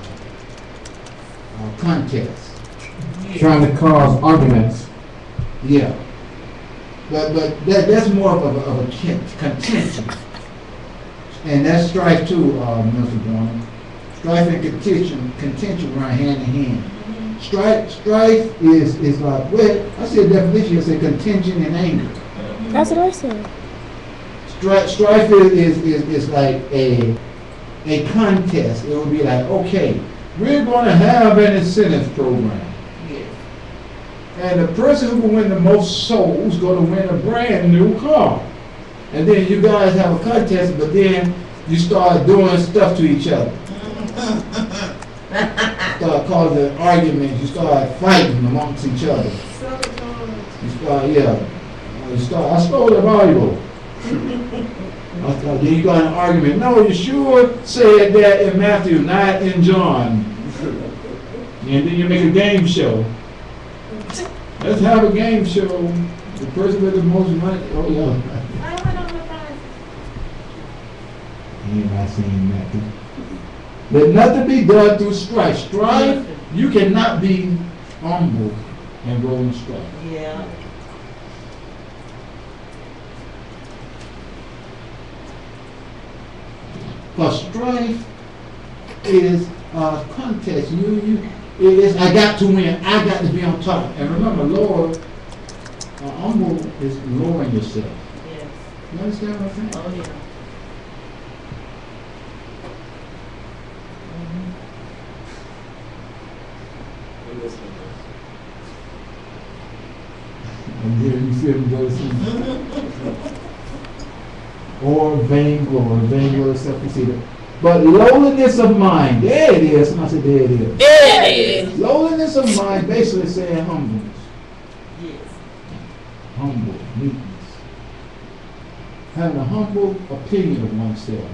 uh, contest. Trying to cause arguments. Yeah. But but that that's more of a, of a con- contention. And that's strife too, uh, Mister Brown. Strife and contention, contention run hand in hand. Strife, strife is is like, well, I said definition. I said contention and anger. That's what I said. Strife, strife is, is is is like a a contest. It would be like, okay, we're going to have an incentive program. And the person who will win the most souls going to win a brand new car. And then you guys have a contest, but then you start doing stuff to each other. Start causing arguments. You start fighting amongst each other. You start, yeah. You start, I stole the Bible. I start, then you got an argument. No, you sure said that in Matthew, not in John. And then you make a game show. Let's have a game show. The person with the most money. Oh yeah. Anybody seen nothing? Let nothing be done through strife. Strife, you cannot be humble and roll in strife. Yeah. Because strife is a contest. You you. It is, I got to win. I got to be on top. And remember, Lord, uh, humble is lowering yourself. Yes. You understand what I'm saying? Oh, yeah. And then you see him go to see. Or vainglory, vainglory, self-conceited. But lowliness of mind, there it is. Somebody said, there it is. There it is. Lowliness of mind, basically saying humbleness. Yes. Humble, meekness. Having a humble opinion of oneself.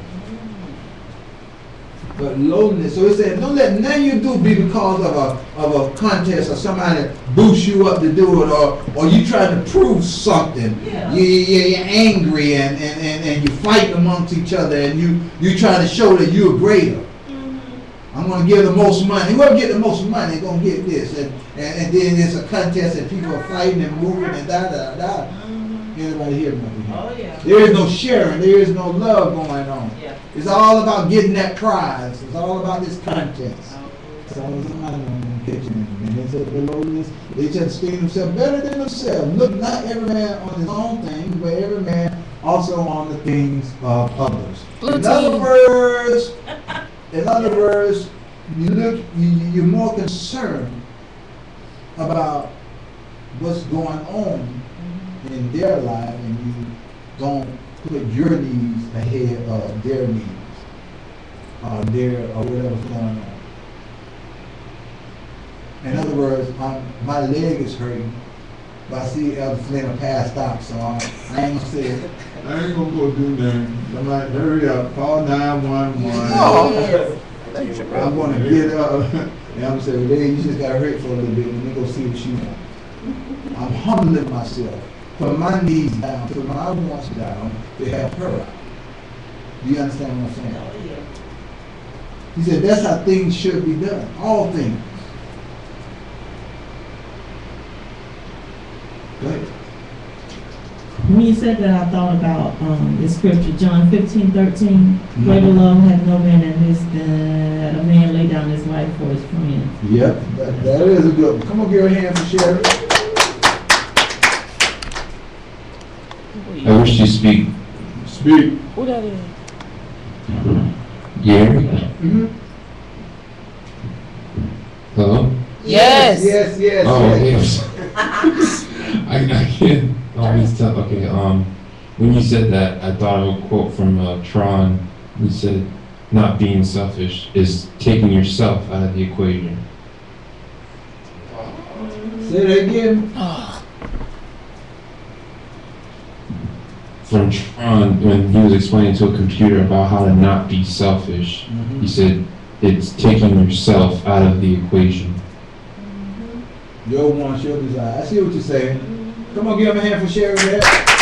But lowliness, so it said, don't let none of you do be because of a of a contest or somebody boost you up to do it, or or you trying to prove something. Yeah. You, you, you're angry and, and, and, and you fight amongst each other and you you trying to show that you're greater. Mm-hmm. I'm going to give the most money. Whoever get the most money going to get this. And, and, and then there's a contest and people are fighting and moving and da da da. Mm-hmm. Anybody hear me? Oh, yeah. There is no sharing. There is no love going on. Yeah. It's all about getting that prize. It's all about this contest. So somebody in the kitchen and they said the lowliness, they just esteem themselves better than themselves. Look, not every man on his own things, but every man also on the things of others. Blue in team. other words, in other words, you look, you, you're more concerned about what's going on in their life, and you don't put your needs ahead of their needs, or their, or whatever's going on. In other words, I'm, my leg is hurting, but I see Elder Flynn passed out, so I, I ain't gonna say it. I ain't gonna go do nothing. I'm like, hurry up, call nine one one. Oh. I'm gonna get up, and I'm gonna say, well, Dave, you just got hurt for a little bit, and then go see what you want. I'm humbling myself, put my knees down, put my wants down to help her out. Do you understand what I'm saying? Oh, yeah. He said, that's how things should be done, all things. Go ahead. When you said that, I thought about um, the scripture, John fifteen thirteen. Mm-hmm. Greater love hath no man than this, that a man lay down his life for his friends. Yep, that, that is a good one. Come on, give her a hand for Sherry. I wish to speak Speak. Who that is? Gary? Mm-hmm. Hello? Yes. Yes, yes, Oh, yes. yes. I, I can't always tell. Okay, um, when you said that, I thought of a quote from uh, Tron. He said, not being selfish is taking yourself out of the equation. Say that again. From Tron, when he was explaining to a computer about how to not be selfish, Mm-hmm. he said, it's taking yourself out of the equation. Your wants, your desire. I see what you're saying. Come on, give him a hand for sharing that.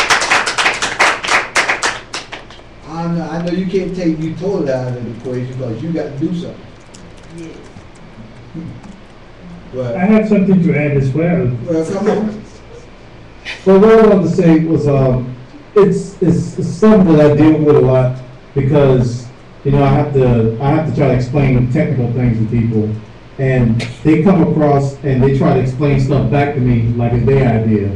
I know, I know you can't take you totally out of the equation because you got to do something. Yes. But, I have something to add as well. well, come on. Well, what I wanted to say was, um, it's, it's, it's something that I deal with a lot because, you know, I have to, I have to try to explain technical things to people. And they come across and they try to explain stuff back to me like it's their idea.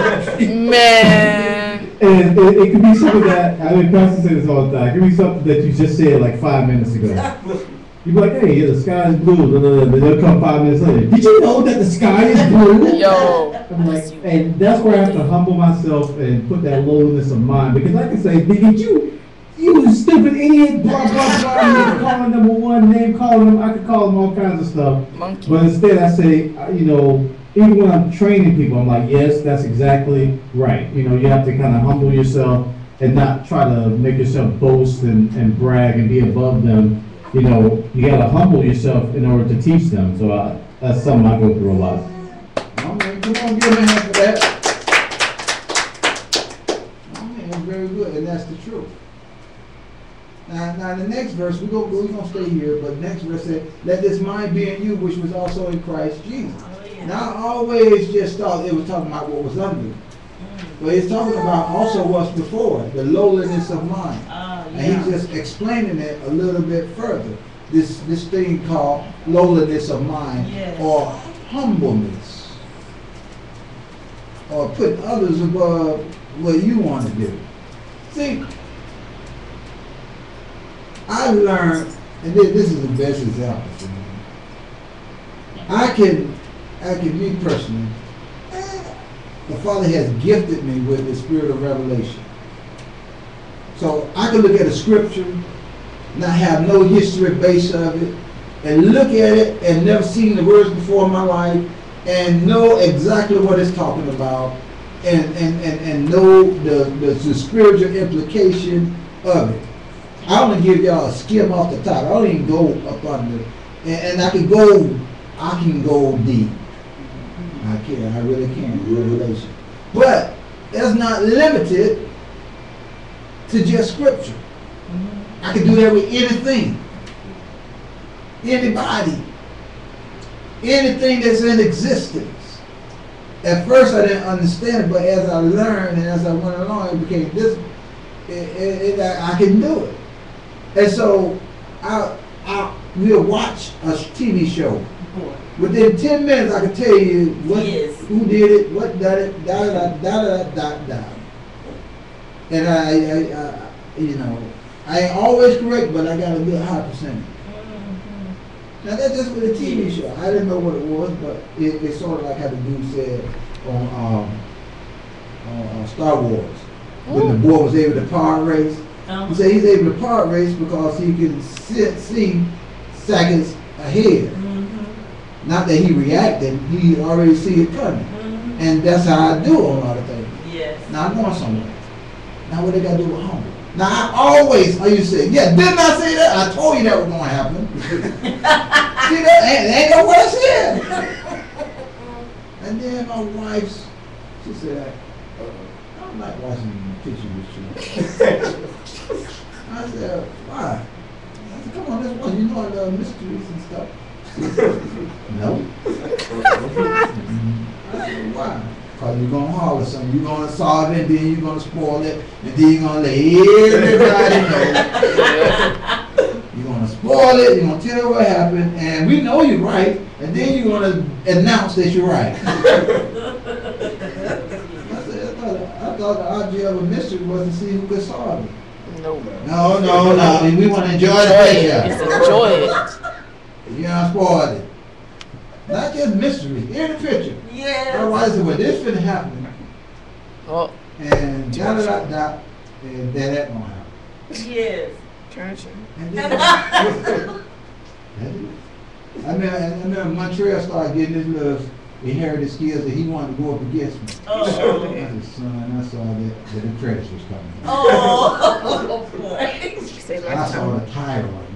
Man. And it, it could be something that, I mean, Pastor said this all the time, it could be something that you just said like five minutes ago. You'd be like, hey, yeah, the sky is blue, blah, blah, blah. Then they'll come five minutes later. Did you know that the sky is blue? Yo. I'm like, and that's where I have to humble myself and put that lowliness of mind, because I can say, did you, you stupid idiot, blah, blah, blah, calling number one, name calling them, I could call them all kinds of stuff. Monkey. But instead I say, uh, you know, even when I'm training people, I'm like, yes, that's exactly right. You know, you have to kind of humble yourself and not try to make yourself boast and, and brag and be above them. You know, you got to humble yourself in order to teach them. So I, that's something I go through a lot. Oh, man, come on, give him a hand for that. Oh, man, very good, and that's the truth. Now, now the next verse, we're going we're gonna stay here, but next verse said, let this mind be in you, which was also in Christ Jesus. Now, I always just thought it was talking about what was under. But it's talking about also what's before, the lowliness of mind. And he's just explaining it a little bit further. This this thing called lowliness of mind, Yes. or humbleness, or put others above what you want to do. See, I learned, and this, this is the best example for me. I can, I can, me personally, the Father has gifted me with the spirit of revelation. So I can look at a scripture, not have no history base of it, and look at it and never seen the words before in my life, and know exactly what it's talking about, and, and, and, and know the, the, the spiritual implication of it. I only give y'all a skim off the top. I don't even go up under, and, and I can go, I can go deep. I can, I really can, revelation. But it's not limited to just scripture. I can do that with anything, anybody, anything that's in existence. At first I didn't understand it, but as I learned and as I went along, it became this, it, it, it, I, I can do it. And so I, I will watch a T V show. Within ten minutes, I can tell you what, Yes. who did it, what did it, da da da da da da. And I, I, I, you know, I ain't always correct, but I got a good high percentage. Now that's just with a T V show. I didn't know what it was, but it, it's sort of like how the dude said on, um, on uh, Star Wars, when the boy was able to pod race. He said he's able to pod race because he can sit, see seconds ahead. Not that he reacted, he already see it coming. Mm-hmm. And that's how I do on a lot of things. Yes. Now I'm going somewhere. Now what they got to do with hunger? Now I always, I used to say, yeah, didn't I say that? I told you that was going to happen. See that? Ain't, ain't no what I said. And then my wife's, she said, I don't like watching pictures with you. I said, why? I said, come on, let's watch. You know I love mysteries and stuff. No. I said, why? Because you're going to holler something. You're going to solve it, and then you're going to spoil it, and then you're going to let everybody know. You're going to spoil it, you're going to tell what happened, and we know you're right, and then you're going to announce that you're right. I said, I thought, I thought the object of a mystery was to see who could solve it. No. No, no, no, we wanna enjoy the It's picture. enjoy it. You done spoiled it. Not just mystery, in the picture. Yes. Otherwise, well, this finna happen, Oh, and da da da da, and that that gonna happen. Yes. church. And then, that's it. I mean, I remember Montreal started getting his little inherited skills that he wanted to go up against me. Oh. I said, son, I saw that, that the credits was coming. Oh, boy. I saw the title of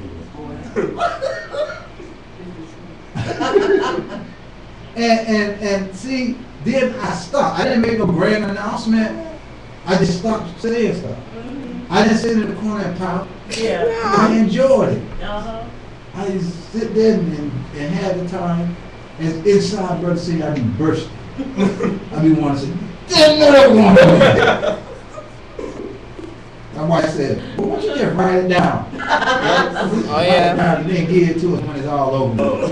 it. And, and, and see, then I stopped. I didn't make no grand announcement. I just stopped saying stuff. I didn't sit in the corner and pout. Yeah. I enjoyed it. Uh-huh. I just sit there and, and had the time. And inside, brother, see, I be bursting. I be wanting to say, damn, no, that one. My wife said, well, why don't you just write it down? Oh, yeah. And then give it to us when it's all over.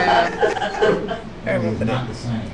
It's not the same.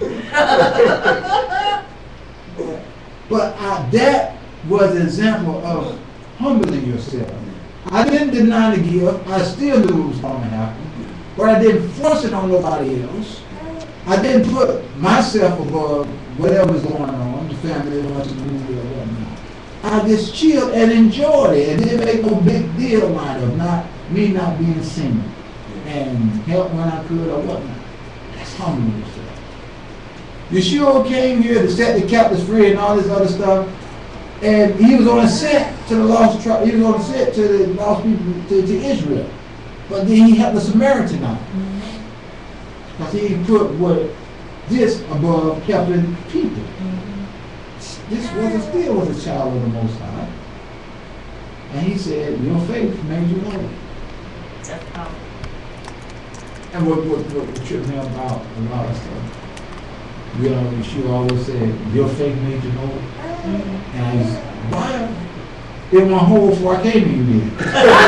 But I, that was an example of humbling yourself. I didn't deny the gift. I still knew it was going to happen. But I didn't force it on nobody else. I didn't put myself above whatever's going on, the family, or the movie, or whatnot. I just chilled and enjoyed it, and didn't make no big deal out of not me not being seen, and help when I could or whatnot. That's humbling yourself. Yeshua came here to set the captives free and all this other stuff, and he was on a set to the lost tribe. He was on a set to the lost people, to, to Israel, but then he helped the Samaritan out because he put what this above helping people. This was a, still was a child of the Most High. And he said, your faith made you holy. That's powerful. And what, what, what tripped me about a lot of stuff, we always, she always said, your faith made you holy. Mm-hmm. And I was, why? It went whole before I came to you then.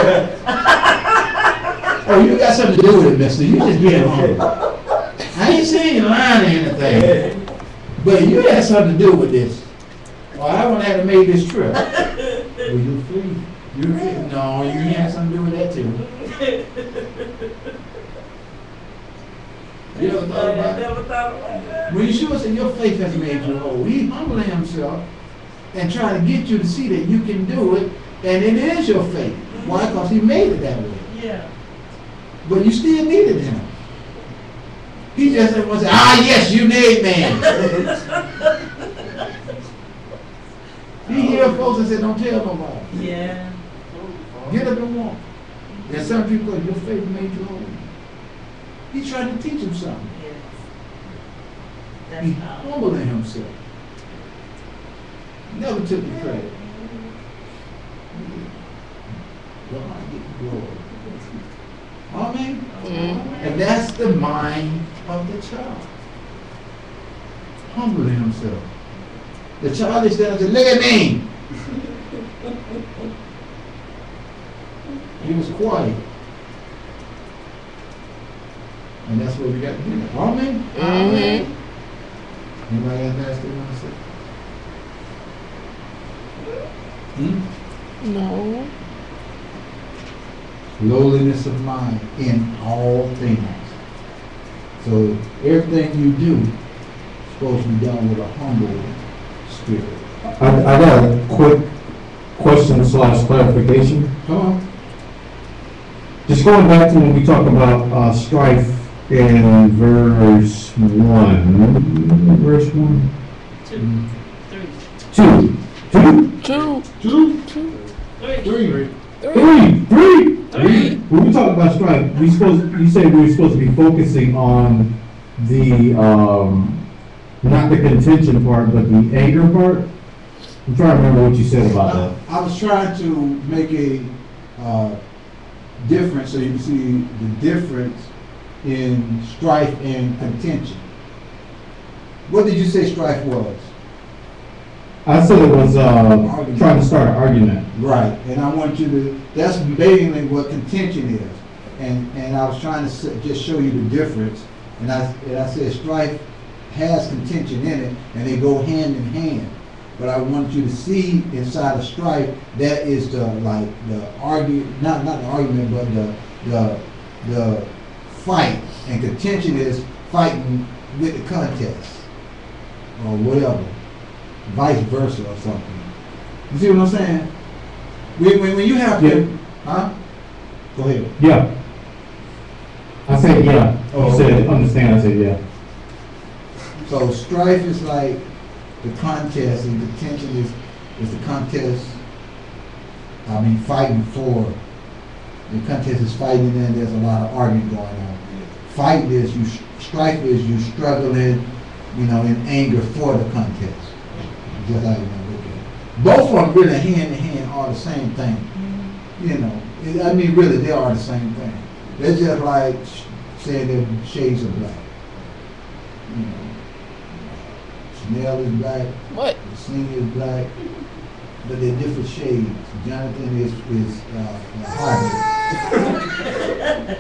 Oh, you got something to do with it, mister. You just being humble. I ain't saying you lying or anything. But you had something to do with this. Well, I wouldn't have to make this trip. Well, you're free. You're free. No, you had something to do with that too. You ever thought about it? Never thought about that. When Yeshua said your faith has made you whole, he humbled himself and trying to get you to see that you can do it, and it is your faith. Why? Because he made it that way. Yeah. But you still needed him. He just didn't want to say, ah, yes, you need me. He healed folks and said, don't tell nobody. Yeah. Get up and walk. And some people go, your faith made you whole. He tried to teach him something. Yes. He That's powerful. humbled himself. Never took the credit. God get the glory. Amen? Mm-hmm. And that's the mind of the child. Humbling himself. The child is there and said, look at me. He was quiet. And that's what we got to do. Amen? Mm-hmm. Anybody else nasty want to say? Hmm? No. Lowliness of mind in all things. So everything you do is supposed to be done with a humble spirit. I, I got a quick question slash clarification. Come on. Just going back to when we talk about uh, strife in verse one. Verse one? Two. Two. Two? Two. Two? Two. Three. Three. Three. Three. Three. When we talk about strife, we supposed you said we were supposed to be focusing on the um, not the contention part, but the anger part. I'm trying to remember what you said about I, that. I was trying to make a uh, difference so you can see the difference in strife and contention. What did you say strife was? I said it was uh, trying to start an argument. Right, and I want you to, that's basically what contention is. And and I was trying to s- just show you the difference. And I, and I said strife has contention in it, and they go hand in hand. But I want you to see inside of strife, that is the, like, the argue, not, not the argument, but the, the, the fight. And contention is fighting with the contest, or whatever, vice versa or something. You see what I'm saying? When, when, when you have Yeah. to, huh? Go ahead. Yeah. I said, yeah. Oh, You said, okay. understand, I said, yeah. So strife is like the contest, and contention is, is the contest, I mean, fighting for. The contest is fighting, and there's a lot of arguing going on. Fight is, you, strife is you struggling, you know, in anger for the contest. Just how you want to look at it. Both of them really hand in hand are the same thing. You know, it, I mean, really, they are the same thing. They're just like sh- saying they're shades of black. You know, Chanel is black, What? Sling is black, but they're different shades. Jonathan is is uh, hybrid.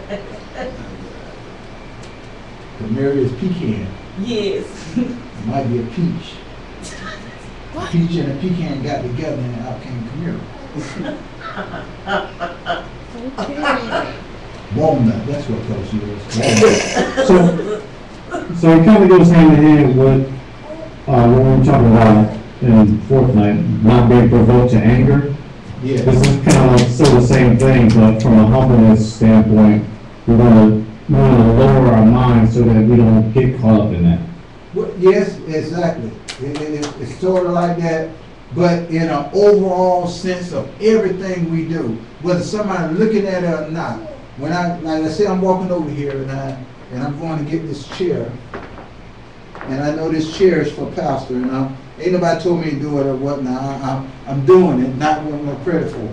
Mary is pecan. Yes. It might be a peach. A peach and a pecan got together and out came Camille. Okay. Walnut, that's what color she is. So, so it kind of goes hand in hand with, uh, what we were talking about in fourth night, not being provoked to anger. Yeah. This is kind of like still the same thing, but from a humbleness standpoint, we want to, we want to lower our minds so that we don't get caught up in that. Well, yes, exactly. It, it, it- it's sort of like that, but in an overall sense of everything we do, whether somebody looking at it or not. When I, like I say, I'm walking over here and I, and I'm going to get this chair, and I know this chair is for pastor, and I'm, ain't nobody told me to do it or whatnot. I, I'm, I'm doing it, not wanting no credit for it.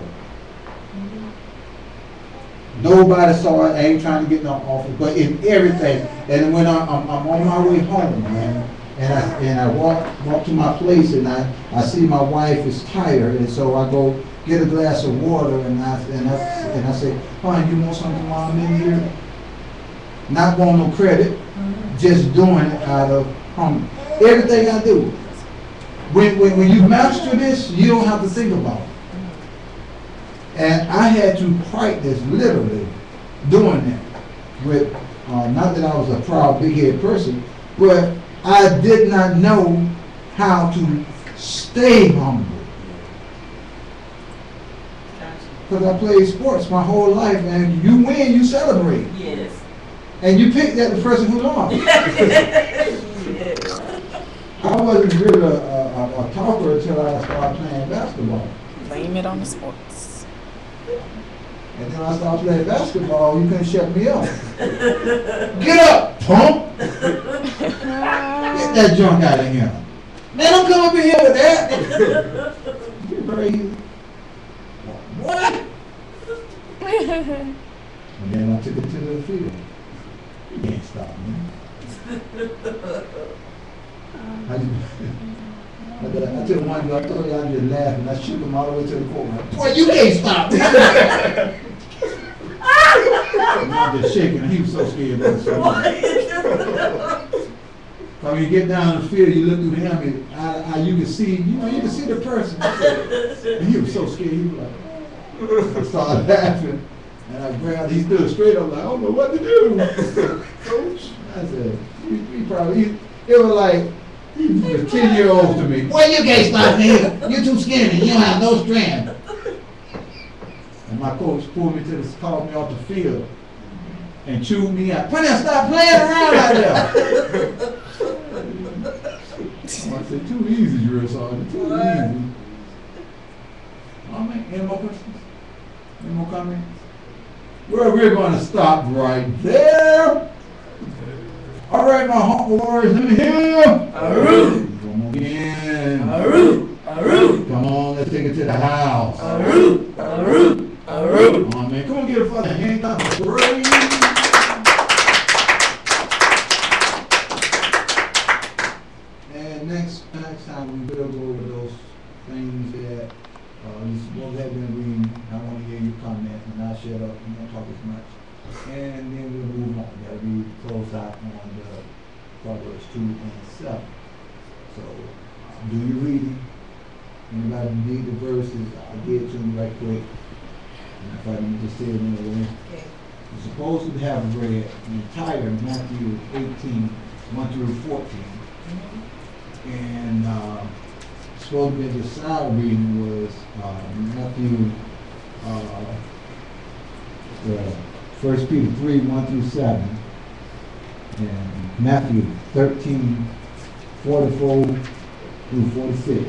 Nobody saw it. I ain't trying to get no office, but in everything. And when I'm, I'm, I'm on my way home, man, and I and I walk walk to my place, and I, I see my wife is tired, and so I go get a glass of water, and I and I and I say, "Honey, you want something while I'm in here?" Not want no credit, just doing it out of hunger. Everything I do. When when when you master this, you don't have to think about it. And I had to practice literally doing that with, uh, not that I was a proud, big-headed person, but I did not know how to stay humble. Because I played sports my whole life, and you win, you celebrate. Yes. And you pick that the person who lost. I wasn't really a, a, a talker until I started playing basketball. Blame it on the sports. And then I started playing basketball, you couldn't shut me up. Get up, punk! Get that junk out of here. Man, don't come up in here with that. You're crazy. What? And then I took it to the field. You can't stop me. I, just, I, did- I took one girl, I told you I just laughed, and I shook him all the way to the court. Like, boy, you can't stop me. And I'm just shaking, and he was so scared. Of so when you get down the field, you look through the helmet, how, how you can see, you know, you can see the person. And he was so scared, he was like, I started laughing, and I grabbed, he stood straight up, like, I don't know what to do. Coach, I said, he, he probably, he, it was like, he was ten year olds to me. Boy, you can't stop me. You're too skinny. You don't have no strength. And my coach pulled me to the, called me off the field and chewed me out. Put that, stop playing around out there. I said, too easy, drill sergeant. Too easy. All right, any more questions? Any more comments? Well, we're going to stop right there. All right, my humble warriors, let me hear you. Aru. Come on in. Aru. Aru. Come on, let's take it to the house. Aru. Aru. Aru. Come on, man. Come on, get a fucking hand up. Praise. And next, next time we will go over those things that uh, you won't have been reading. I want to hear your comments, and I'll shut up. We don't talk as much. And then we'll move on. That'll be close out on the Proverbs two and seven. So, do your reading, Anybody need the verses, I'll give it to you right quick. And if I can just say it anyway. You're supposed to have read the entire Matthew eighteen, one through fourteen. And uh, supposed to be the side reading was uh, Matthew, uh, the First Peter three, one through seven. And Matthew thirteen, forty-four through forty-six.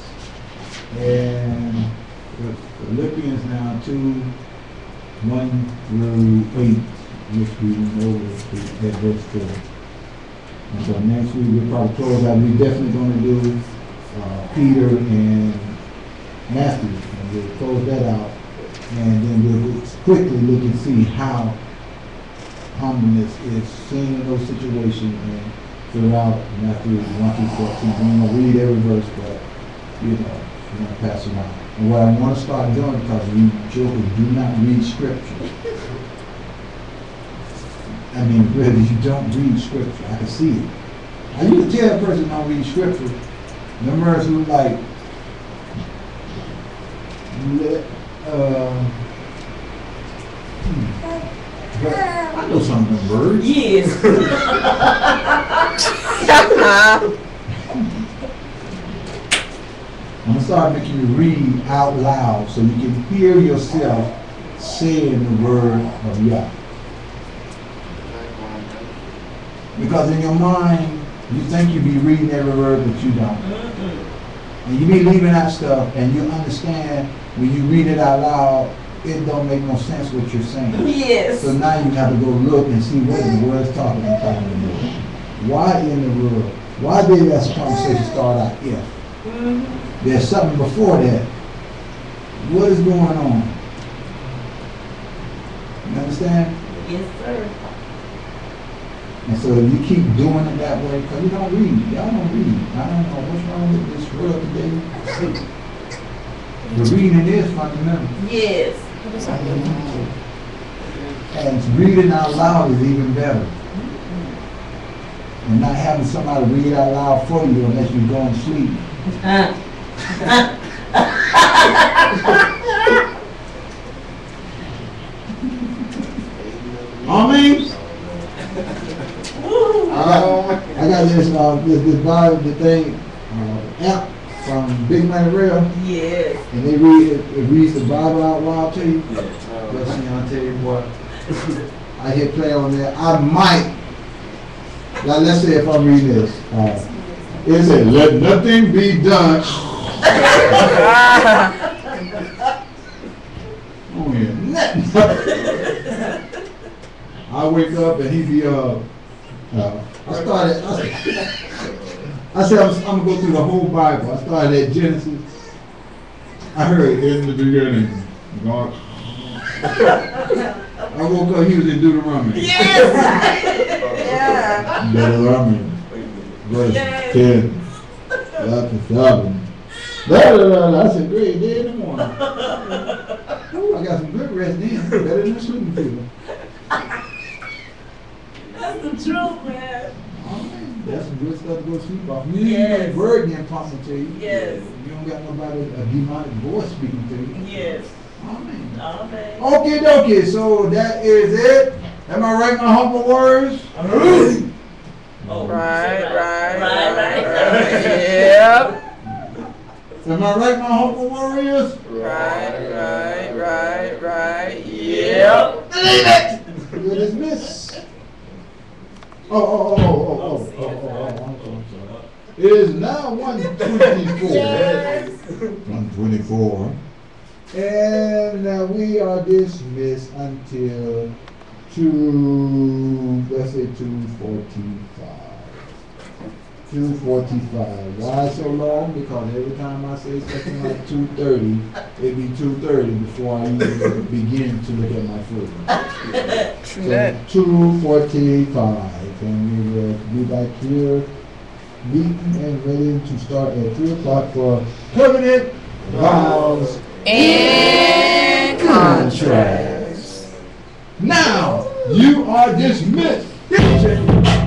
And Philippians now two, one through eight, which we went over to at verse four. And so next week we'll probably close out. We're definitely going to do uh, Peter and Matthew, and we'll close that out. And then we'll quickly look and see how humbleness is seen in those situations and throughout Matthew one through fourteen. I'm going to read every verse, but you know, I'm going to pass it on. And what I want to start doing, because you children do not read scripture. I mean, really, you don't read scripture. I can see it. Now, you can tell a person don't read scripture. The words who like, uh, hmm. But I know some of them words. Yes. I'm going to start making you read out loud so you can hear yourself saying the word of Yah. Because in your mind, you think you be reading every word, but you don't. Mm-hmm. And you be leaving out stuff, and you understand when you read it out loud, it don't make no sense what you're saying. Yes. So now you have to go look and see what the word's talking about in the word. Why in the world? Why did that conversation start out if? Mm-hmm. There's something before that. What is going on? You understand? Yes, sir. And so if you keep doing it that way, because you don't read, y'all don't read. I don't know what's wrong with this world today. The reading is fundamental. Yes. And reading out loud is even better. And not having somebody read out loud for you unless you're going to sleep. Amen. I got, I got this, uh, this, this Bible, the thing, uh, app from Big Man Rail. Yes. And they read it, it reads the Bible out loud to you. Listen, I'll tell you what. I hit play on there. I might. Now let's say if I'm reading this. Uh, it said, "Let nothing be done." Oh yeah, nothing. I wake up and he be uh. Uh, I started, I, I said I'm, I'm going to go through the whole Bible. I started at Genesis. I heard in the beginning, God. I woke up, he was in Deuteronomy. Yes! Yeah. Deuteronomy, verse Yes. ten, chapter seven. Da, da, da, da. I said, great day in the morning. Ooh, I got some good rest then, better than sleeping people. That's the truth, man. That's some good stuff to go sleep off. You Yes. ain't no word getting talking to you. Yes. You don't got nobody, a demonic voice speaking to you. Yes. Amen. Amen. Okay, dokie. So that is it. Am I right, my humble words? Oh, Right, right, right, right. Yep. Am I right, my humble warriors? Right, right, right, right. Yep. You're dismissed. Oh, oh, oh, oh, oh, oh, oh, oh, oh, I'm sorry. It is now one twenty-four. Yes. one twenty-four. And uh, we are dismissed until two, let's say two forty-five. two forty-five. Why so long? Because every time I say something like two thirty, it be two thirty before I even begin to look at my food. True So that. two forty-five. And we will be back here beaten and ready to start at three o'clock for Covenant Vows And contracts. Now, you are dismissed.